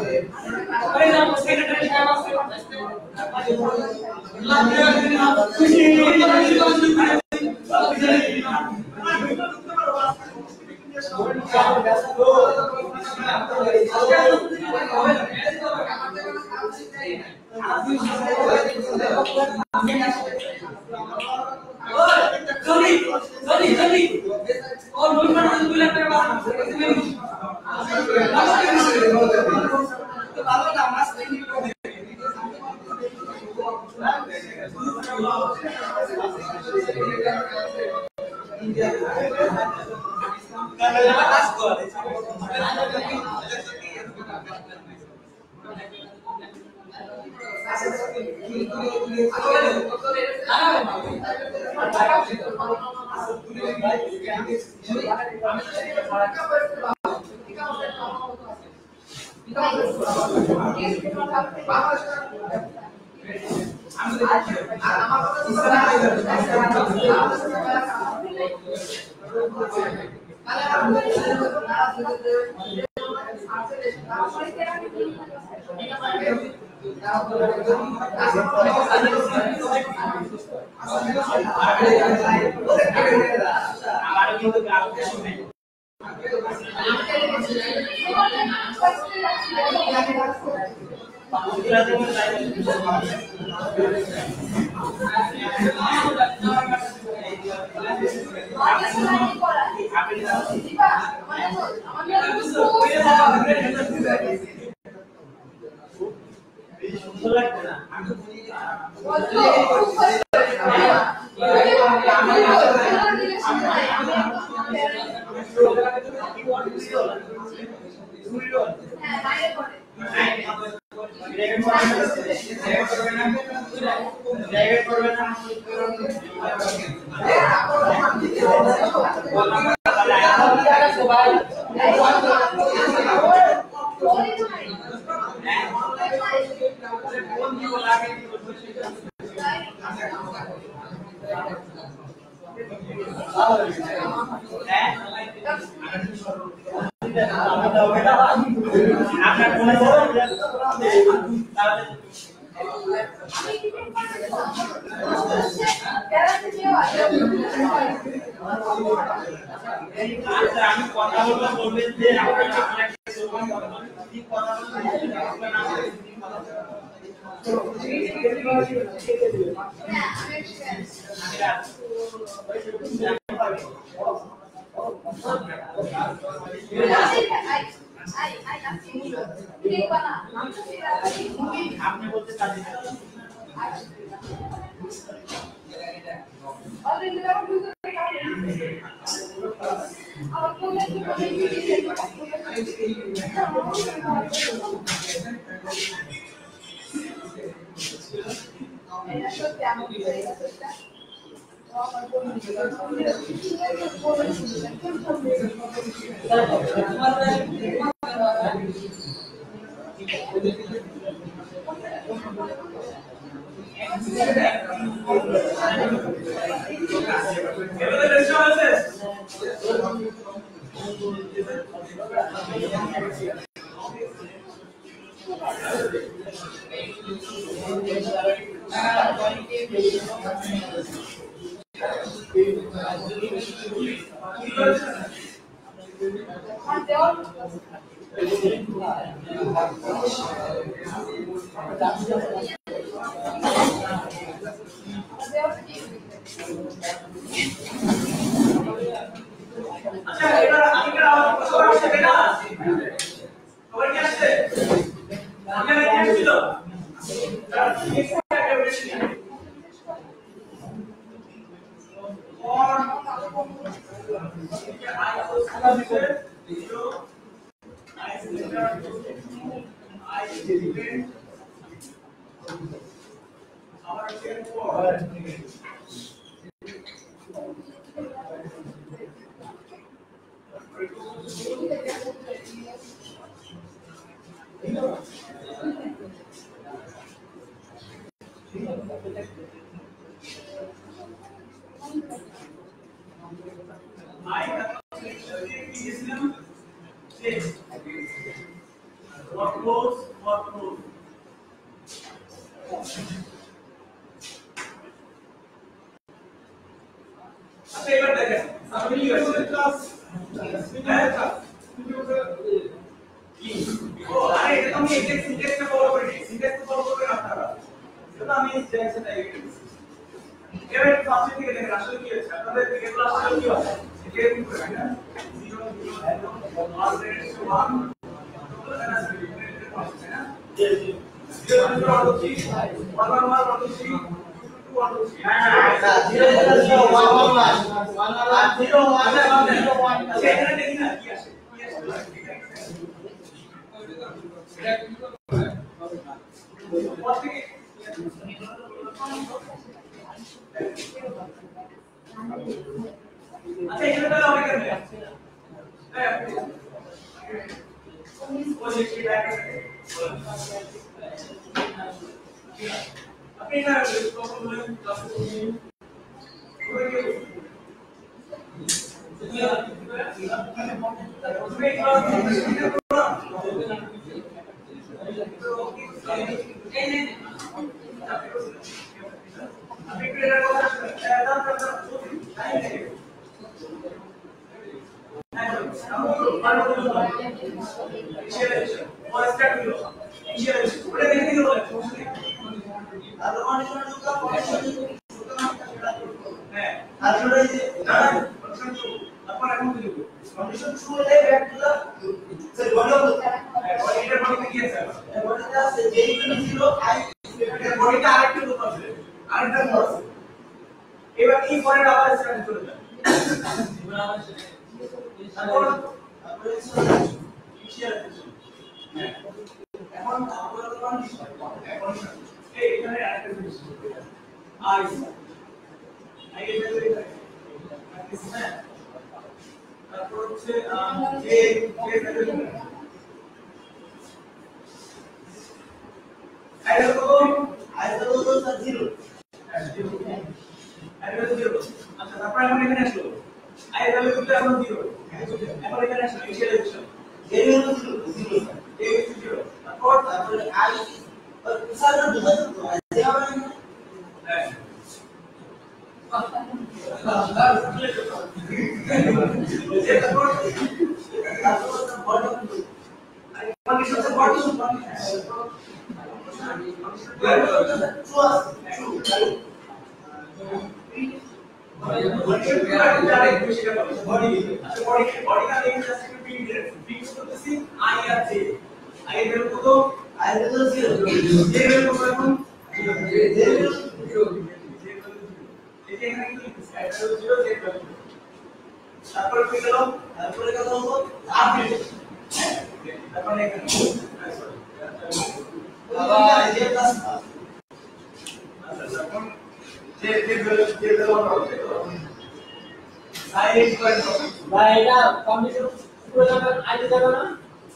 For example, secretary can also जल्दी जल्दी जल्दी और नोट बना दो लगता है बात तो बाबा ना मास नहीं को for close for close আচ্ছা এবার দেখেন সামনে কি আছে ক্লাস হ্যাঁ কি ও আরে এটা তো আমি এক্স সিনট্যাক্সটা ফলো করে নিই সিনট্যাক্স ফলো করবেন আপনারা সেটা আমি সিনট্যাক্সটা লিখে দিচ্ছি এবার ফার্স্ট থেকে দেখেন আসলে কি হচ্ছে আপনাদের থেকে ক্লাস আসলে কি হবে এটা কি করে না zero zero one আচ্ছা এখানে তাহলে অনেক আছে হ্যাঁ ওই যে ব্যাক আপনি না কখন বলেন ক্লাসে করে কি আপনি ক্লিয়ার কথা দাও দাও টাইম লাগে এবার কি পরে আবার স্টার্ট চলে যায় এখন এখন আমরা কন্ডিশন এখন এই এখানে আরেকটা জিনিস আই আই এর ভেতরে হ্যাঁ তারপর হচ্ছে যে যে ভেতরে আই এর কত আই এর কত জিরো আই এর জিরো আচ্ছা তারপর এখন এখানে আসলো আই এর ভ্যালু কিন্তু এখন জিরো এখন এখানে আসলো ইনিশিয়ালাইজেশন এর হলো জিরো জিরো এ হচ্ছে জিরো তারপর তারপরে আই আর সারা বুঝাতে তো আছে আমরা হ্যাঁ তারপর তারপর বটম আই মানে সবচেয়ে বটম ভাইরা কন্ডিশন পুরো যাবেন আইতে যাবে না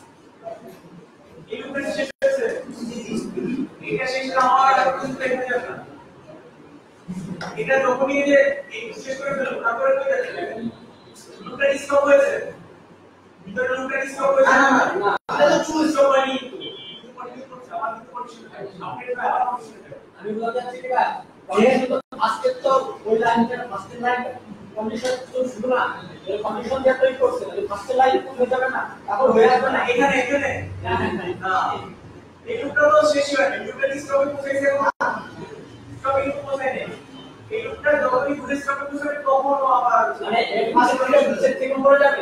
এই লুপটা শেষ হয়েছে এটা শেষ না হওয়ার আগে পর্যন্ত এখানে যাবে না এটা যখনই যে এই শেষ করে ফেলব তারপরে কই যাচ্ছে লুপটা স্টপ হয়েছে ভিতরে লুপটা স্টপ হয়েছে না না এটা তো চুল স্টপ হয়নি কন্টিনিউ করছে আমার কিন্তু কন্ডিশন আপডেট হয় আবার কন্ডিশন আমি বলতে চাচ্ছি কি ভাই যেহেতু আজকে তো ওই লাইনটা ফার্স্ট লাইন কন্ডিশন তো শুরু না এই কন্ডিশন দিয়ে তৈরি করছে এই ফার্স্ট লাইন হয়ে যাবে না তারপর হয়ে আসবে না এখানে এখানে না না এই লুপটা তো শেষ হয়নি লুপটা স্টপে পৌঁছেছে না স্টপে পৌঁছায়নি এই লুপটা যখনই ঘুরে স্টপে পৌঁছাবে তখন আবার মানে এই ফার্স্ট লাইন নিচে থেকে উপরে যাবে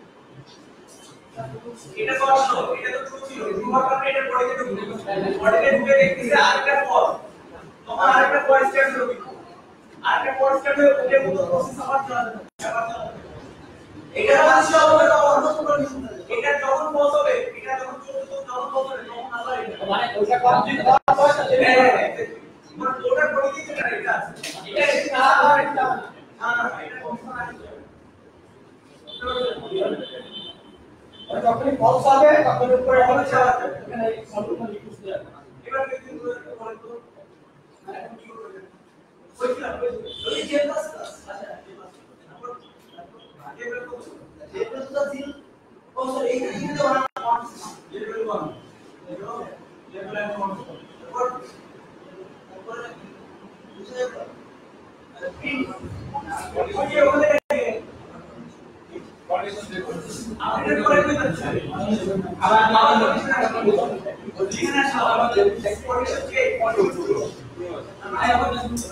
এটা তো আসলো এটা তো ট্রু ছিল ট্রু হওয়ার কারণে এটা বডিতে ঢুকবে বডিতে ঢুকে দেখতেছে আরেকটা পদ তখন আরেকটা পদ স্টার্ট হবে আরেকটা পদ স্টার্ট হয়ে ওটার মতো প্রসেস আবার চলে এটা আসলে হবে না অন্য কোনো এটা যখন পৌঁছবে এটা যখন চলতে চলতে যখন পৌঁছবে তখন আবার এটা মানে ওটা কমপ্লিট হওয়ার পর মানে ওটার বডিতে যেটা এটা আছে এটা এটা না আর এটা না না এটা কমপ্লিট আছে যখনই ফলস হবে তখন উপরে হবে চালাতে এখানে সম্পূর্ণ লিখতে যাবে এবার দেখুন বলেন তো এখন কি করবেন ওই কি হবে ওই যে প্লাস প্লাস আচ্ছা তারপর এবার তো এবার তো জিরো ও স্যার এইখানে কিন্তু one level one level and control তারপর বুঝে আরে প্রিন্ট ওই যে ওখানে কন্ডিশন দেখুন আপডেট করে কই যাচ্ছে আবার আবার লিখে আসলে আমাদের কন্ডিশন কে কন্ডিশন আই আবার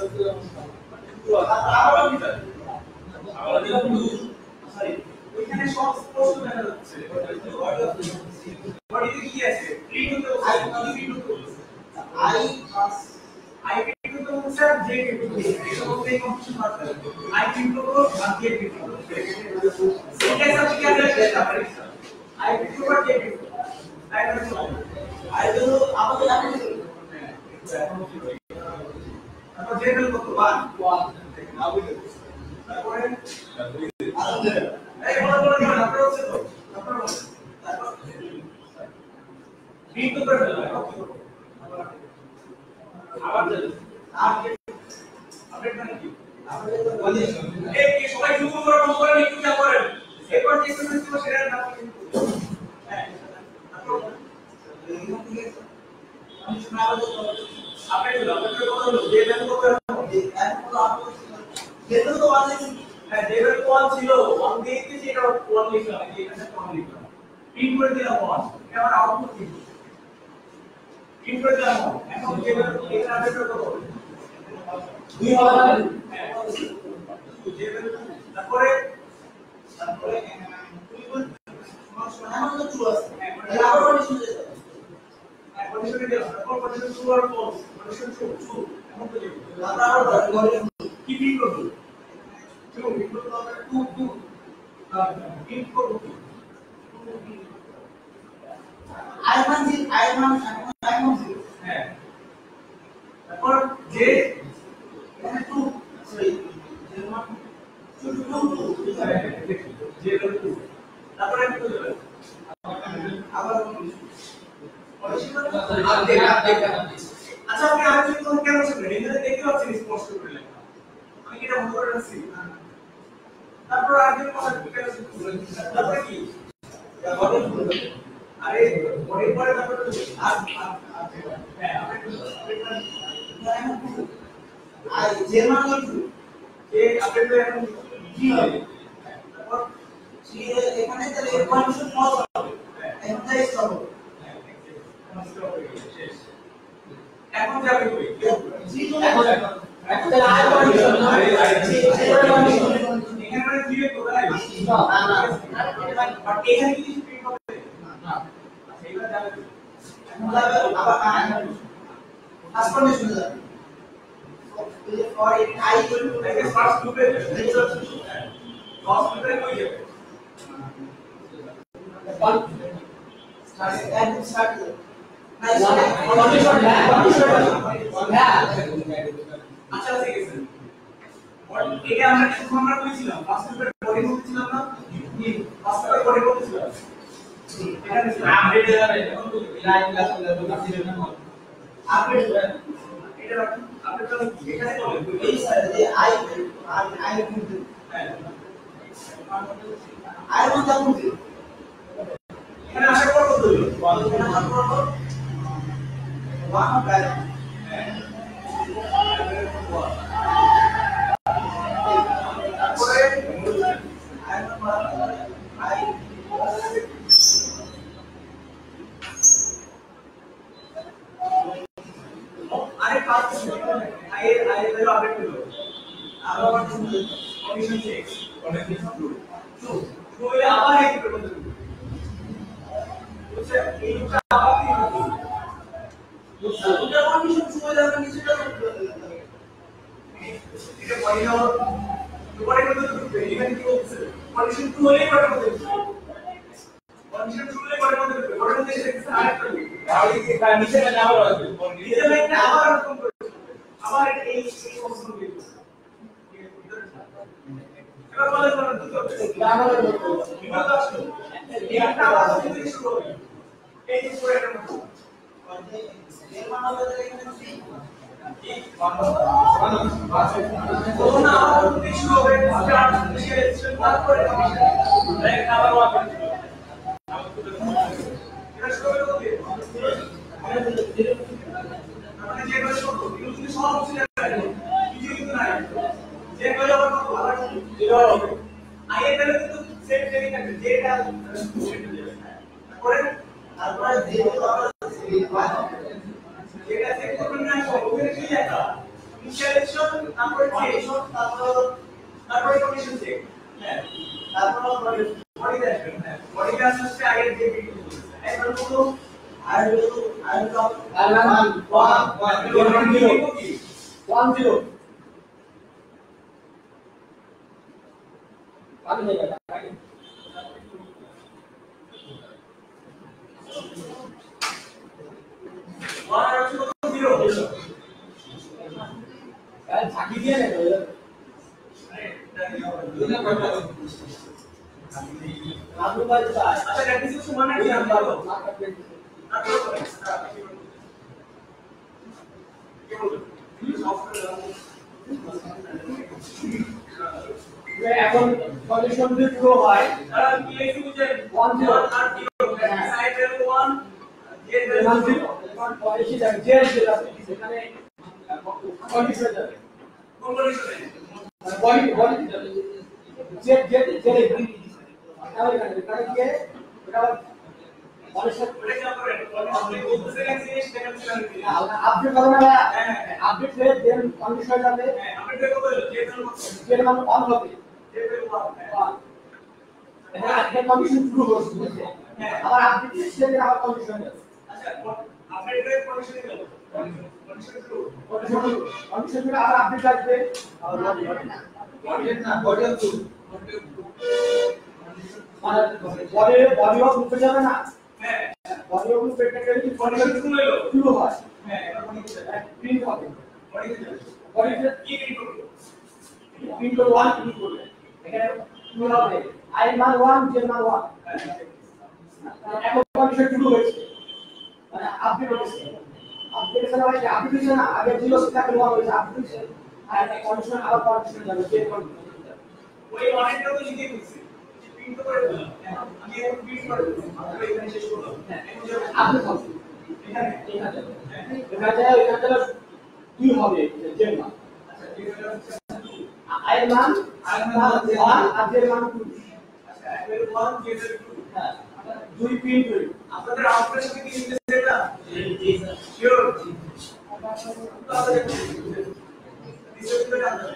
আবার ভিতর আবার টু সরি ওইখানে সব স্পষ্ট দেখা যাচ্ছে বডিতে কি আছে প্রিন্ট হতে আই প্রিন্ট হতে আই পাস আই প্রিন্ট হতে স্যার জে প্রিন্ট হতে এই সমস্ত এই কনফিউশন আছে আই প্রিন্ট হতে আর জে প্রিন্ট হতে সিনট্যাক্স আপনি কি আগে চেষ্টা করেন আই প্রিন্ট হতে জে প্রিন্ট তাই না আই তো আমাদের আগে তারপর জে প্রিন্ট কত ওয়ান ওয়ান তারপরে এই বড় বড় না আপনারা হচ্ছে তো আপনারা তারপর প্রিন্ট তো করে ফেললাম আবার চলে আর আপডেট মানে কি আপডেট বলি এই কি সবাই শুরু করে বন্ধ করে একটু যা করেন এরপর যে কোনো কিছু সেটা না হ্যাঁ তারপর এইখান থেকে আমি শোনা বলতে আপডেট হলো আপডেট করে কথা হলো যে ভ্যালু করতে হবে এখন তো আপডেট যেহেতু তো ওয়ান হ্যাঁ লেভেল ওয়ান ছিল ওয়ান দিয়েছি এটা ওয়ান লিখলাম এই এখানে ওয়ান লিখলাম প্রিন্ট করে দিলাম ওয়ান এটা আমার আউটপুট কি প্রিন্ট করে দিলাম এখন লেভেল এখানে আপডেট করতে হবে দুই হবে হ্যাঁ লেভেল তারপরে তারপরে দুই গুণ সমান এখন তো ট্রু আছে তাহলে আবার কন্ডিশন দিতে হবে হ্যাঁ কন্ডিশন দিতে হবে তারপর কন্ডিশন ট্রু আর ফলস কন্ডিশন ট্রু ট্রু এখন তো আমরা আবার কি প্রিন্ট করব two into the two two uh into I one zero I one I one zero হ্যাঁ তারপর যে এখানে two সরি যে one two two two যে two তারপর আমি কত দেব আবার আচ্ছা আপনি আগে কোন কেন শুনলেন এখানে দেখতে পাচ্ছেন স্পষ্ট করে লেখা আমি এটা বন্ধ করে রাখছি তারপর আগে কথা কেন শুনলেন তারপর কি আরে পরে পরে তারপর আর হ্যাঁ আপনি আর যে মান লিখুন যে আপনি তো এখন কি হবে তারপর সি এখানে তাহলে কন্ডিশন ফলস হবে এখন তাই স্টপ হবে এখন যাবে কই জি তো এখন এখন তাহলে আর কন্ডিশন এখানে মানে দুই কোথায় না না বাট এখানে কি কিছু প্রিন্ট হবে না সেইটা যাবে এখন যাবে আবার ফার্স্ট কন্ডিশন যাবে for it I equal to like first loop এর first loop এর কই যাবে one start and start nice condition है condition है আচ্ছা ঠিক আছে এটা আমরা কিছু আমরা কইছিলাম ফার্স্ট লুপের বডি বলছিলাম না জি ফার্স্ট লুপের বডি বলছিলাম এটা আপডেট হয়ে যাবে এখন তো লাইন ক্লাস হয়ে যাবে আপডেট এটা আপডেট তো এখানে হবে এই সাইডে যে আই আর আই কিন্তু হ্যাঁ আই মত আপনি এখানে আসার পর কত হলো এখানে আসার পর ওয়ান বাই হ্যাঁ তারপরে আই নাম্বার আই আরে পাঁচ আই আই ভ্যালু আপডেট হলো আবার condition check condition true true true হলে আবার এক করতে হবে বুঝছেন এই দুটো আবার কি হবে দুটো কন্ডিশন ট্রু হলে আমরা নিচেটা এটা পড়ে নাও পরে কত করতে এখানে কি বলছে কন্ডিশন ট্রু হলে পরে কত করতে কন্ডিশন ট্রু হলে পরে কত করতে পরে কত করতে আরেকটা তাহলে কি নিচেটা যাওয়ার আছে নিচে লাইনটা আবার এরকম করতে আবার এই এই অবস্থান লিখব এবার বলে বলেন দুটো আবার বিপদ আসলো এটা আবার থেকে শুরু হবে এই যে পুরো এটা মত এর মান হবে এখানে থ্রি কি মান হবে না আবার থেকে শুরু হবে স্টার্ট থেকে রেজিস্ট্রেশন তারপরে ডাইরেক্ট আবার ওয়ার্ক করতে হবে এটা শুরু হবে কত দিয়ে মানে যে করে কত এগুলো কিন্তু সব অপশন আছে কিছু কিন্তু নাই যে করে আবার কত আবার জিরো হবে আই এর ভ্যালু কিন্তু সেট সেটিং আছে যেটা তারপরে তারপরে যেগুলো আমরা যেটা চেক করবেন না ওখানে কি লেখা ইনিশিয়ালাইজেশন তারপরে চেক তারপর তারপরে কন্ডিশন চেক হ্যাঁ তারপর বডি আসবে হ্যাঁ বডি আসছে আগে যে বিটগুলো এখন পুরো আর আর আর one one zero one zero আগে হয়ে গেল আগে ওয়ান আর জিরো আর ঝাঁকি দিয়ে নেবে আরে দুটো কথা আপনি বলতে আচ্ছা এটা কিছু সমান আছে আমি বলবো এখন সলিউশন যদি পুরো হয় তাহলে কি লিখব যে ওয়ান জিরো আর জিরো সাইড ভ্যালু ওয়ান এর ভ্যালু জিরো এখন পলিসি যাবে যে আছে সেখানে কন্ডিশন যাবে কোন কন্ডিশনে বডি বডি যে যে যে তাহলে এখানে গিয়ে এটা পলিসি করে কি করেন আপনি বলতে গেছেন সেটা কি আপডেট করবেন না আপডেট হয়ে দেন কন্ডিশন যাবে আপডেট দেখো বলো যে যে মান অন হবে যে ভ্যালু ওয়ান এটা একটা কন্ডিশন শুরু হচ্ছে আবার আপডেট সেটা আবার কন্ডিশন যাবে আচ্ছা আপডেট এর কন্ডিশন গেল কন্ডিশন শুরু কন্ডিশন শুরু কন্ডিশন শুরু আবার আপডেট আসবে আবার আপডেট না বডি টু মানে বডি বডি অফ রূপে যাবে না হ্যাঁ বডি অফ রূপে এটা কি কন্ডিশন শুরু হলো শুরু হয় হ্যাঁ এটা প্রিন্ট হবে বডিতে যাবে বডিতে কি প্রিন্ট করবে প্রিন্ট ওয়ান প্রিন্ট করবে এখানে কি হবে আই মান ওয়ান জে মান ওয়ান এখন কন্ডিশন শুরু হয়েছে মানে আপডেট হচ্ছে আপডেট এর সময় যে আপডেট হচ্ছে না আগে জিরো থেকে ওয়ান হয়েছে আপডেট হচ্ছে আর একটা কন্ডিশন আবার কন্ডিশন যাবে যে কন্ডিশন ওই ওয়ানটা তো লিখে দিচ্ছি প্রিন্ট করে দিলাম আমি এখন প্রিন্ট করে দিলাম আমরা এখানে শেষ করলাম আপডেট হবে এখানে এখানে এখানে এখানে কি হবে যে মান আচ্ছা আই মান আই মান ওয়ান আর জে মান টু আচ্ছা আই এর ওয়ান জে এর টু হ্যাঁ দুই প্রিন্ট করি আপনাদের আউটপুট সাথে কি মিলছে এটা জি জি স্যার শিওর জি তাহলে দিশে দিতে জানতে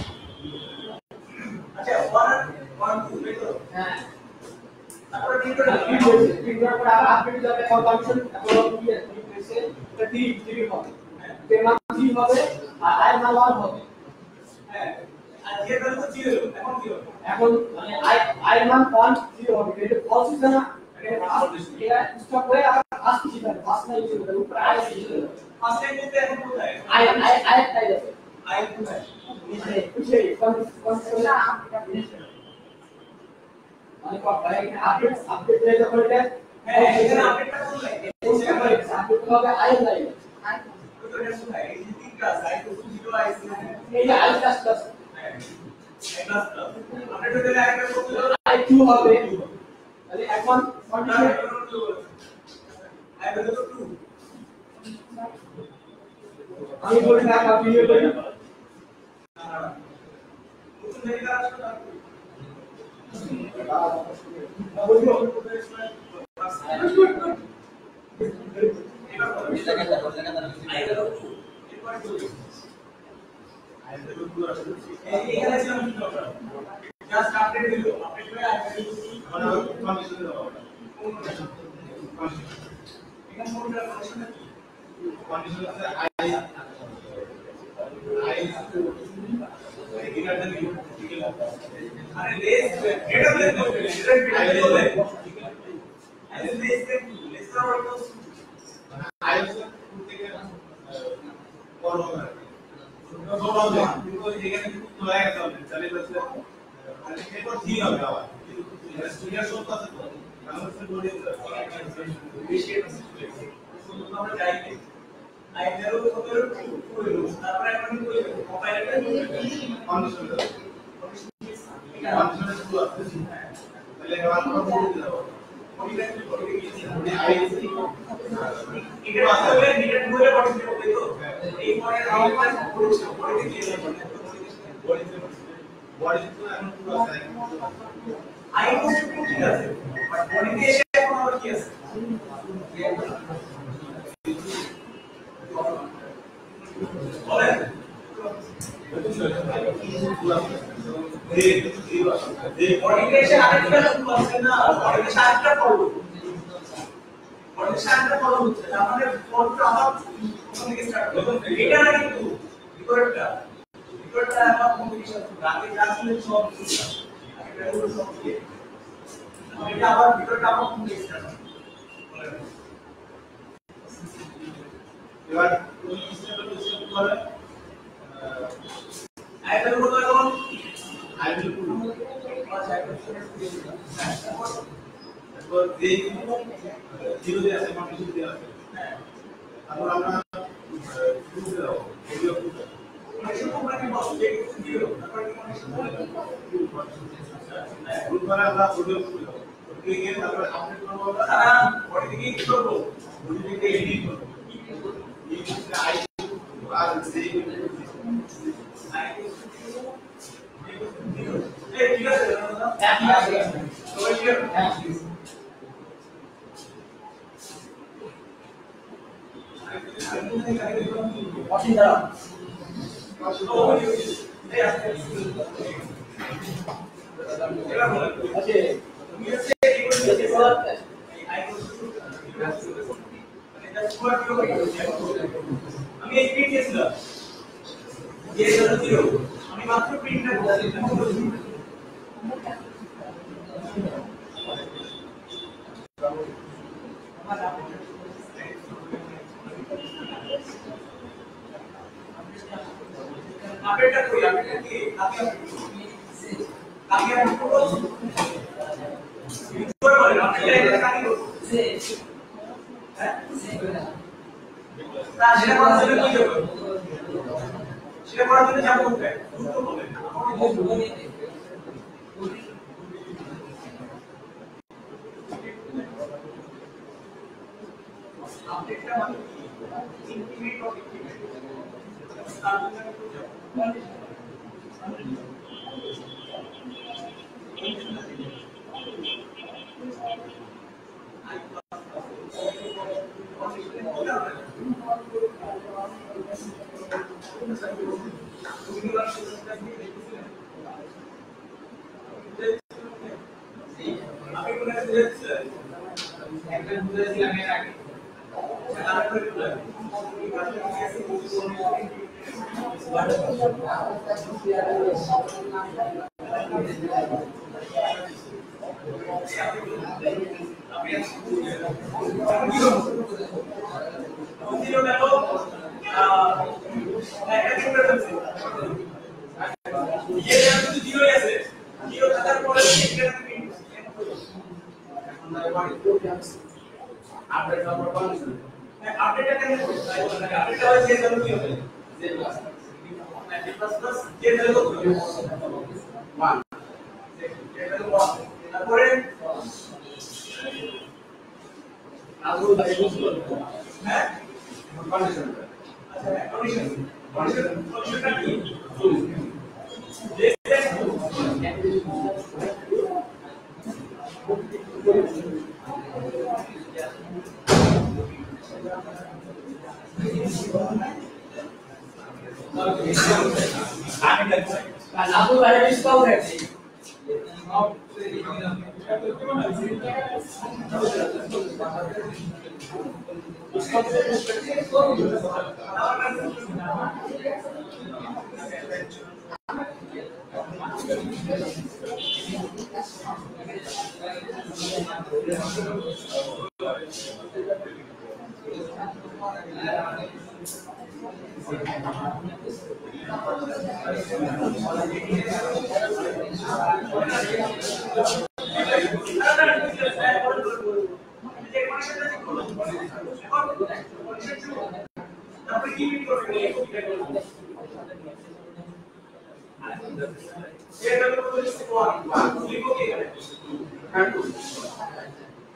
আচ্ছা ওয়ান ওয়ান টু দেখো হ্যাঁ তারপরে প্রিন্ট করে প্রিন্ট করার পর আপডেট যাবে কনফার্মেশন তারপর কি আছে এটা থ্রি থ্রি হবে এর মান থ্রি হবে আর আই মান ওয়ান হবে হ্যাঁ আর যে ভ্যালু তো জিরো এখন কি হবে এখন মানে আই আই মান ওয়ান জিরো হবে এটা ফলস আছে না এটা স্টপ করে আবার ফার্স্ট কি হবে ফার্স্ট নাই জিরো হবে উপরে আই জিরো ফার্স্ট টাইম বলতে এখন কোথায় আই আই আই তাই যাবে আই কোথায় নিচে নিচে কনসোল না মানে কত ভাই আপডেট আপডেট হয়ে যাবে এটা হ্যাঁ এখানে আপডেটটা করলে আপডেট হবে আই লাইন আই তো এটা কোথায় এই যে তিন class I two zero I এই যে আই ক্লাস ক্লাস হ্যাঁ আই ক্লাস ক্লাস আপডেট হয়ে গেলে আরেকটা করতে হবে আই টু হবে তাহলে এখন কন্ডিশন আই ভ্যালু টু আমি বলি না আপনি বলি না নতুন ভেরিয়েবল আসলে just update দিলো আপডেট করে আই মানে কন্ডিশন দিলো এখানে কোনটা কন্ডিশন কি কন্ডিশন আছে I I greater than equal আরে less greater than greater than I less than less than or equal মানে আই টু থেকে বড় হবে ছোট হবে কিন্তু এখানে তো হয়ে গেছে চলে যাচ্ছে আর এরপর থ্রি হবে আবার স্টুডিও শর্ত আছে তো আমরা সে বলি বেশি শুধু আমরা যাই আই ভ্যালু কত টু হলো তারপরে এখন কি করব কম্পাইলারটা কন্ডিশন দেব কন্ডিশন কন্ডিশন টু আছে তাহলে আমরা বলে দেব এটা আসলে নিটেড বলে বডি করতে তো এই পরে আমরা বডি বডি দিয়ে বডি বডি তো এখন পুরো আছে আই কনসেপ্ট ঠিক আছে বাট বডিতে এসে এখন আবার কি আছে বলেন এই এই বডিতে এসে আরেকটা শুরু আছে না বডিতে সাতটা পড়লো বডিতে সাতটা পড়লো হচ্ছে তার মানে পড়টা আবার প্রথম থেকে স্টার্ট হবে এটা না কিন্তু রিকর্ডটা রিকর্ডটা আমার কম্পিটিশন আগে ক্লাসে সব এটা হলো সব দিয়ে এটা আবার রিকর্ডটা আবার কোন থেকে স্টার্ট হবে এবার কোন স্টেপে স্টেপ করে আইডল কত এখন আইডল পুরো আচ্ছা আইডল তারপর এই জিরো দিয়ে আছে মানে জিরো দিয়ে আছে তারপর আমরা টু দাও এগুলো টু কনেকশন আমরা কি বলবো যে জিরো তারপর কি কনেকশন গ্রুপ করে আমরা অডিও টু দাও ওকে গিয়ে তারপর আপডেট করব আমরা তারা বডি থেকে কি করব বডি থেকে এডিট করব এই যে আই আর সেই এই ঠিক আছে হ্যাঁ ঠিক আছে সবাই ক্লিয়ার হ্যাঁ অসীম দ্বারা আমি এই প্রিন্ট দিয়েছিলাম যে জিরো আমি মাত্র প্রিন্টটা বলছিলাম আপডেটটা করি আপডেটটা কি আপনি আপনি আপনি করব ইউজার বলেন আপনি এটা কাটি করব হ্যাঁ তা সেটা করার জন্য কি করব সেটা করার জন্য যাব কোথায় দুটো বলেন আপডেটটা মানে কি integrate of integrate update number কত আপডেটটা কেন করতে হয় আপডেটটা হয় যে জন্য কি হবে যে প্লাস প্লাস প্লাস যে জন্য কত এক এটা তো ওয়ান তারপরে আগুন বাই বুঝলো হ্যাঁ কন্ডিশন আচ্ছা কন্ডিশন কন্ডিশন কন্ডিশনটা কি যে लागू वाले डिस्काउंट है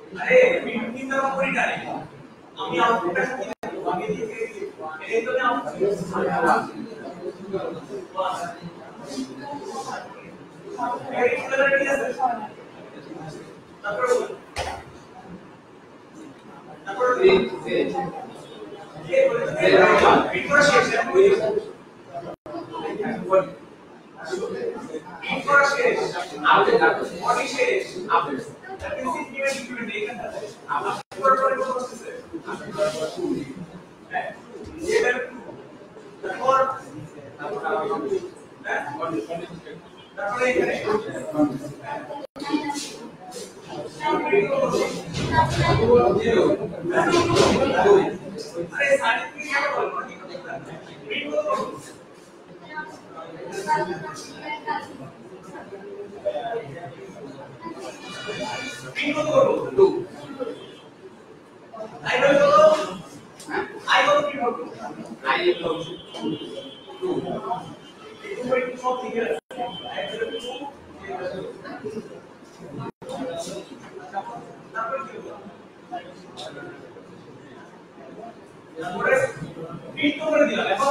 আরে প্রিন্ট নিতে আমরা করি না আমি আউটপুটটা কি দেব আমি দিয়ে দিই এই জন্য আউটপুট এই ক্লিয়ারিটি আছে তারপর তারপর এই এই বলে প্রিন্ট করা শেষ প্রিন্ট করা শেষ আপডেট বডি শেষ update that means it given equipment এখানে আছে আমরা পুরো করে বলতেছে হ্যাঁ লেভেল টু তারপর হ্যাঁ তারপরে এখানে আরে সার্টিফিকেট কেন বলবো প্রিন্ট করব প্রিন্ট করব টু আই বল করব আই বল প্রিন্ট করব আই বল টু টু পয়েন্ট সব ঠিক আছে আই বল টু তারপর কি হবে তারপরে প্রিন্ট করে দিলাম এখন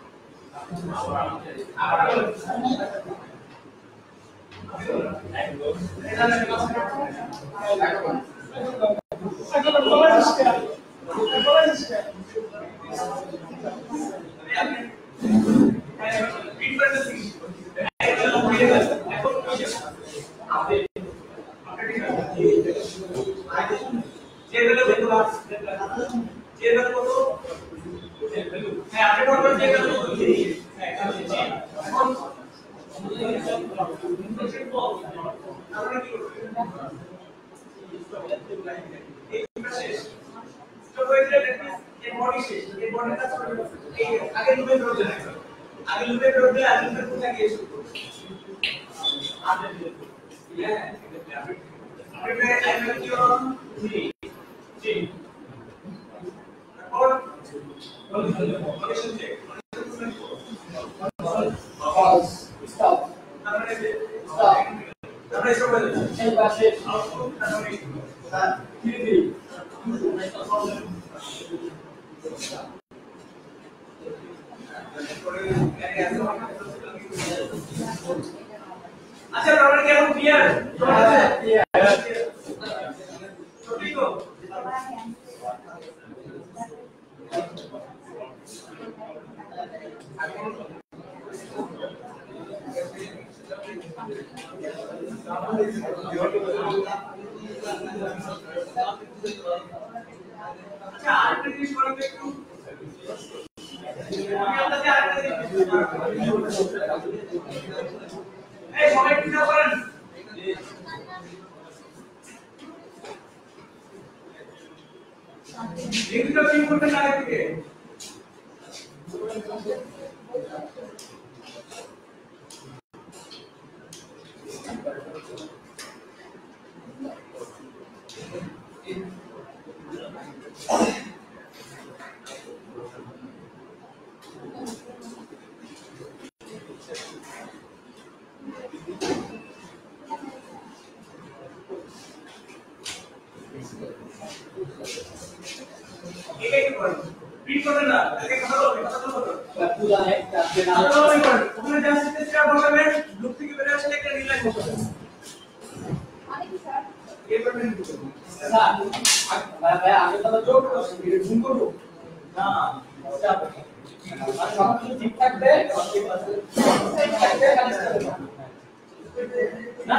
আবার আচ্ছা তাহলে কি এখন ক্লিয়ার ক্লিয়ার ঠিক তো আচ্ছা আরেকটা জিনিস বলতে একটু আমি আপনাদের আরেকটা জিনিস এই সবাই কি না করেন এইটা কি করতে লাগে থেকে এটাই করেন প্রিন্ট করেন না আগে কথা বলবেন কথা বলবেন পুরো একটা ওখানে জাস্ট স্টেপ বসাবেন লুপ থেকে বের আসলে একটা রিলাইন বসাবেন মানে কি স্যার এরপর প্রিন্ট করবেন স্যার ভাই ভাই আগে তো যোগ জুম করব না ওটা আর সব কিছু ঠিক থাকবে ঠিক থাকবে না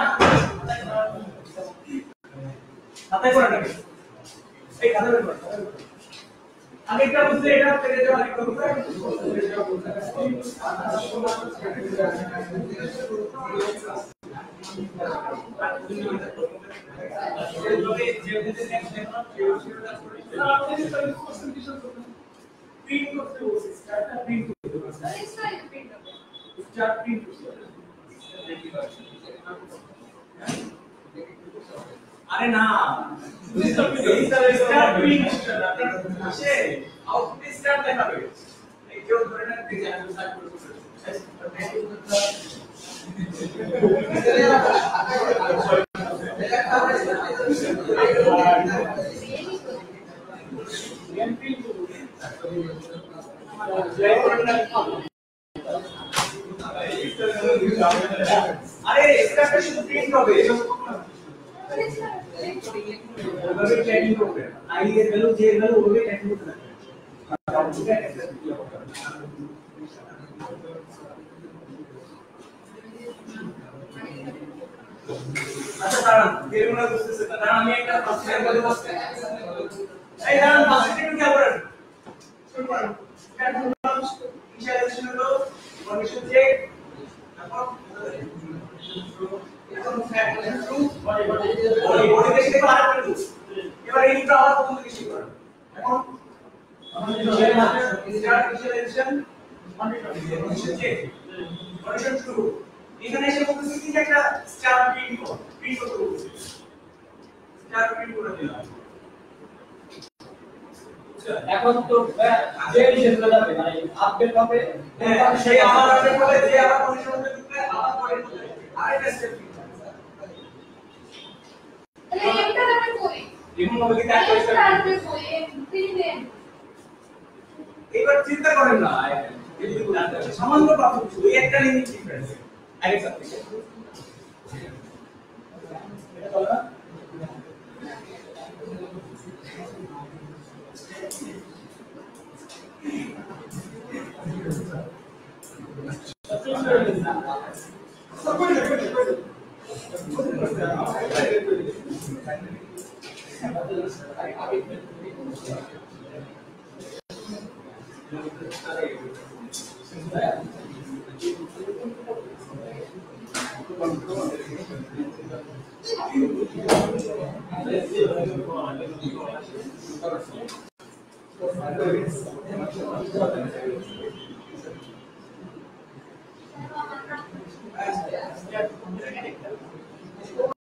হাতে করে নেবেন এই হাতে করে আগে একটা বুঝলে এটা পেরে যাওয়া আরেকটা বুঝলে প্রিন্ট করতে বলছি স্টার্টটা প্রিন্ট করতে বলছি স্টাইল প্রিন্ট হবে স্টার্ট প্রিন্ট করতে আরে না স্টার্ট প্রিন্ট আসে আউটপুট স্টার্ট দেখাবে এই কেউ ধরে না দেখে আমি স্টার্ট করব আরে স্ট্যাকটা শুধু প্রিন্ট হবে ওভাবে ট্র্যাকিং করবে আই এর ভ্যালু জে এর ভ্যালু ওভাবে ট্র্যাকিং করতে থাকবে আউটপুটে অ্যাক্সেস দিয়ে হবে আচ্ছা দাঁড়ান এর মনে বুঝতেছে না দাঁড়ান আমি একটা প্রসেসের মধ্যে বসতে এই দাঁড়ান প্রসেসটা একটু খেয়াল করেন শুরু করেন ইনিশিয়ালাইজেশন হলো কন্ডিশন চেক তারপর এখন factor true body body body দেখে দেখো আরেকটা ট্রু এবার এই দুটো আবার প্রথম থেকে শুরু করেন এখন আমাদের start initialization condition check condition true এখানে এসে বলতেছি কি একটা স্টার প্রিন্ট করো প্রিন্ট করতে বলছি স্টার প্রিন্ট করে দিলাম এখন তো যে হিসেবে যাবে মানে আপডেট হবে হ্যাঁ সেই আমার আপডেট হবে যে আবার কন্ডিশন মধ্যে ঢুকবে আবার পরে আরেকটা স্টেপ তাহলে এটা আমি করি এমন হবে কি তার এটা আমি করি প্রিন্ট দেন এবার চিন্তা করেন না যদি বলতে সামান্য পার্থক্য শুধু একটা লিমিট ডিফারেন্স আগে সাথে এটা বলো না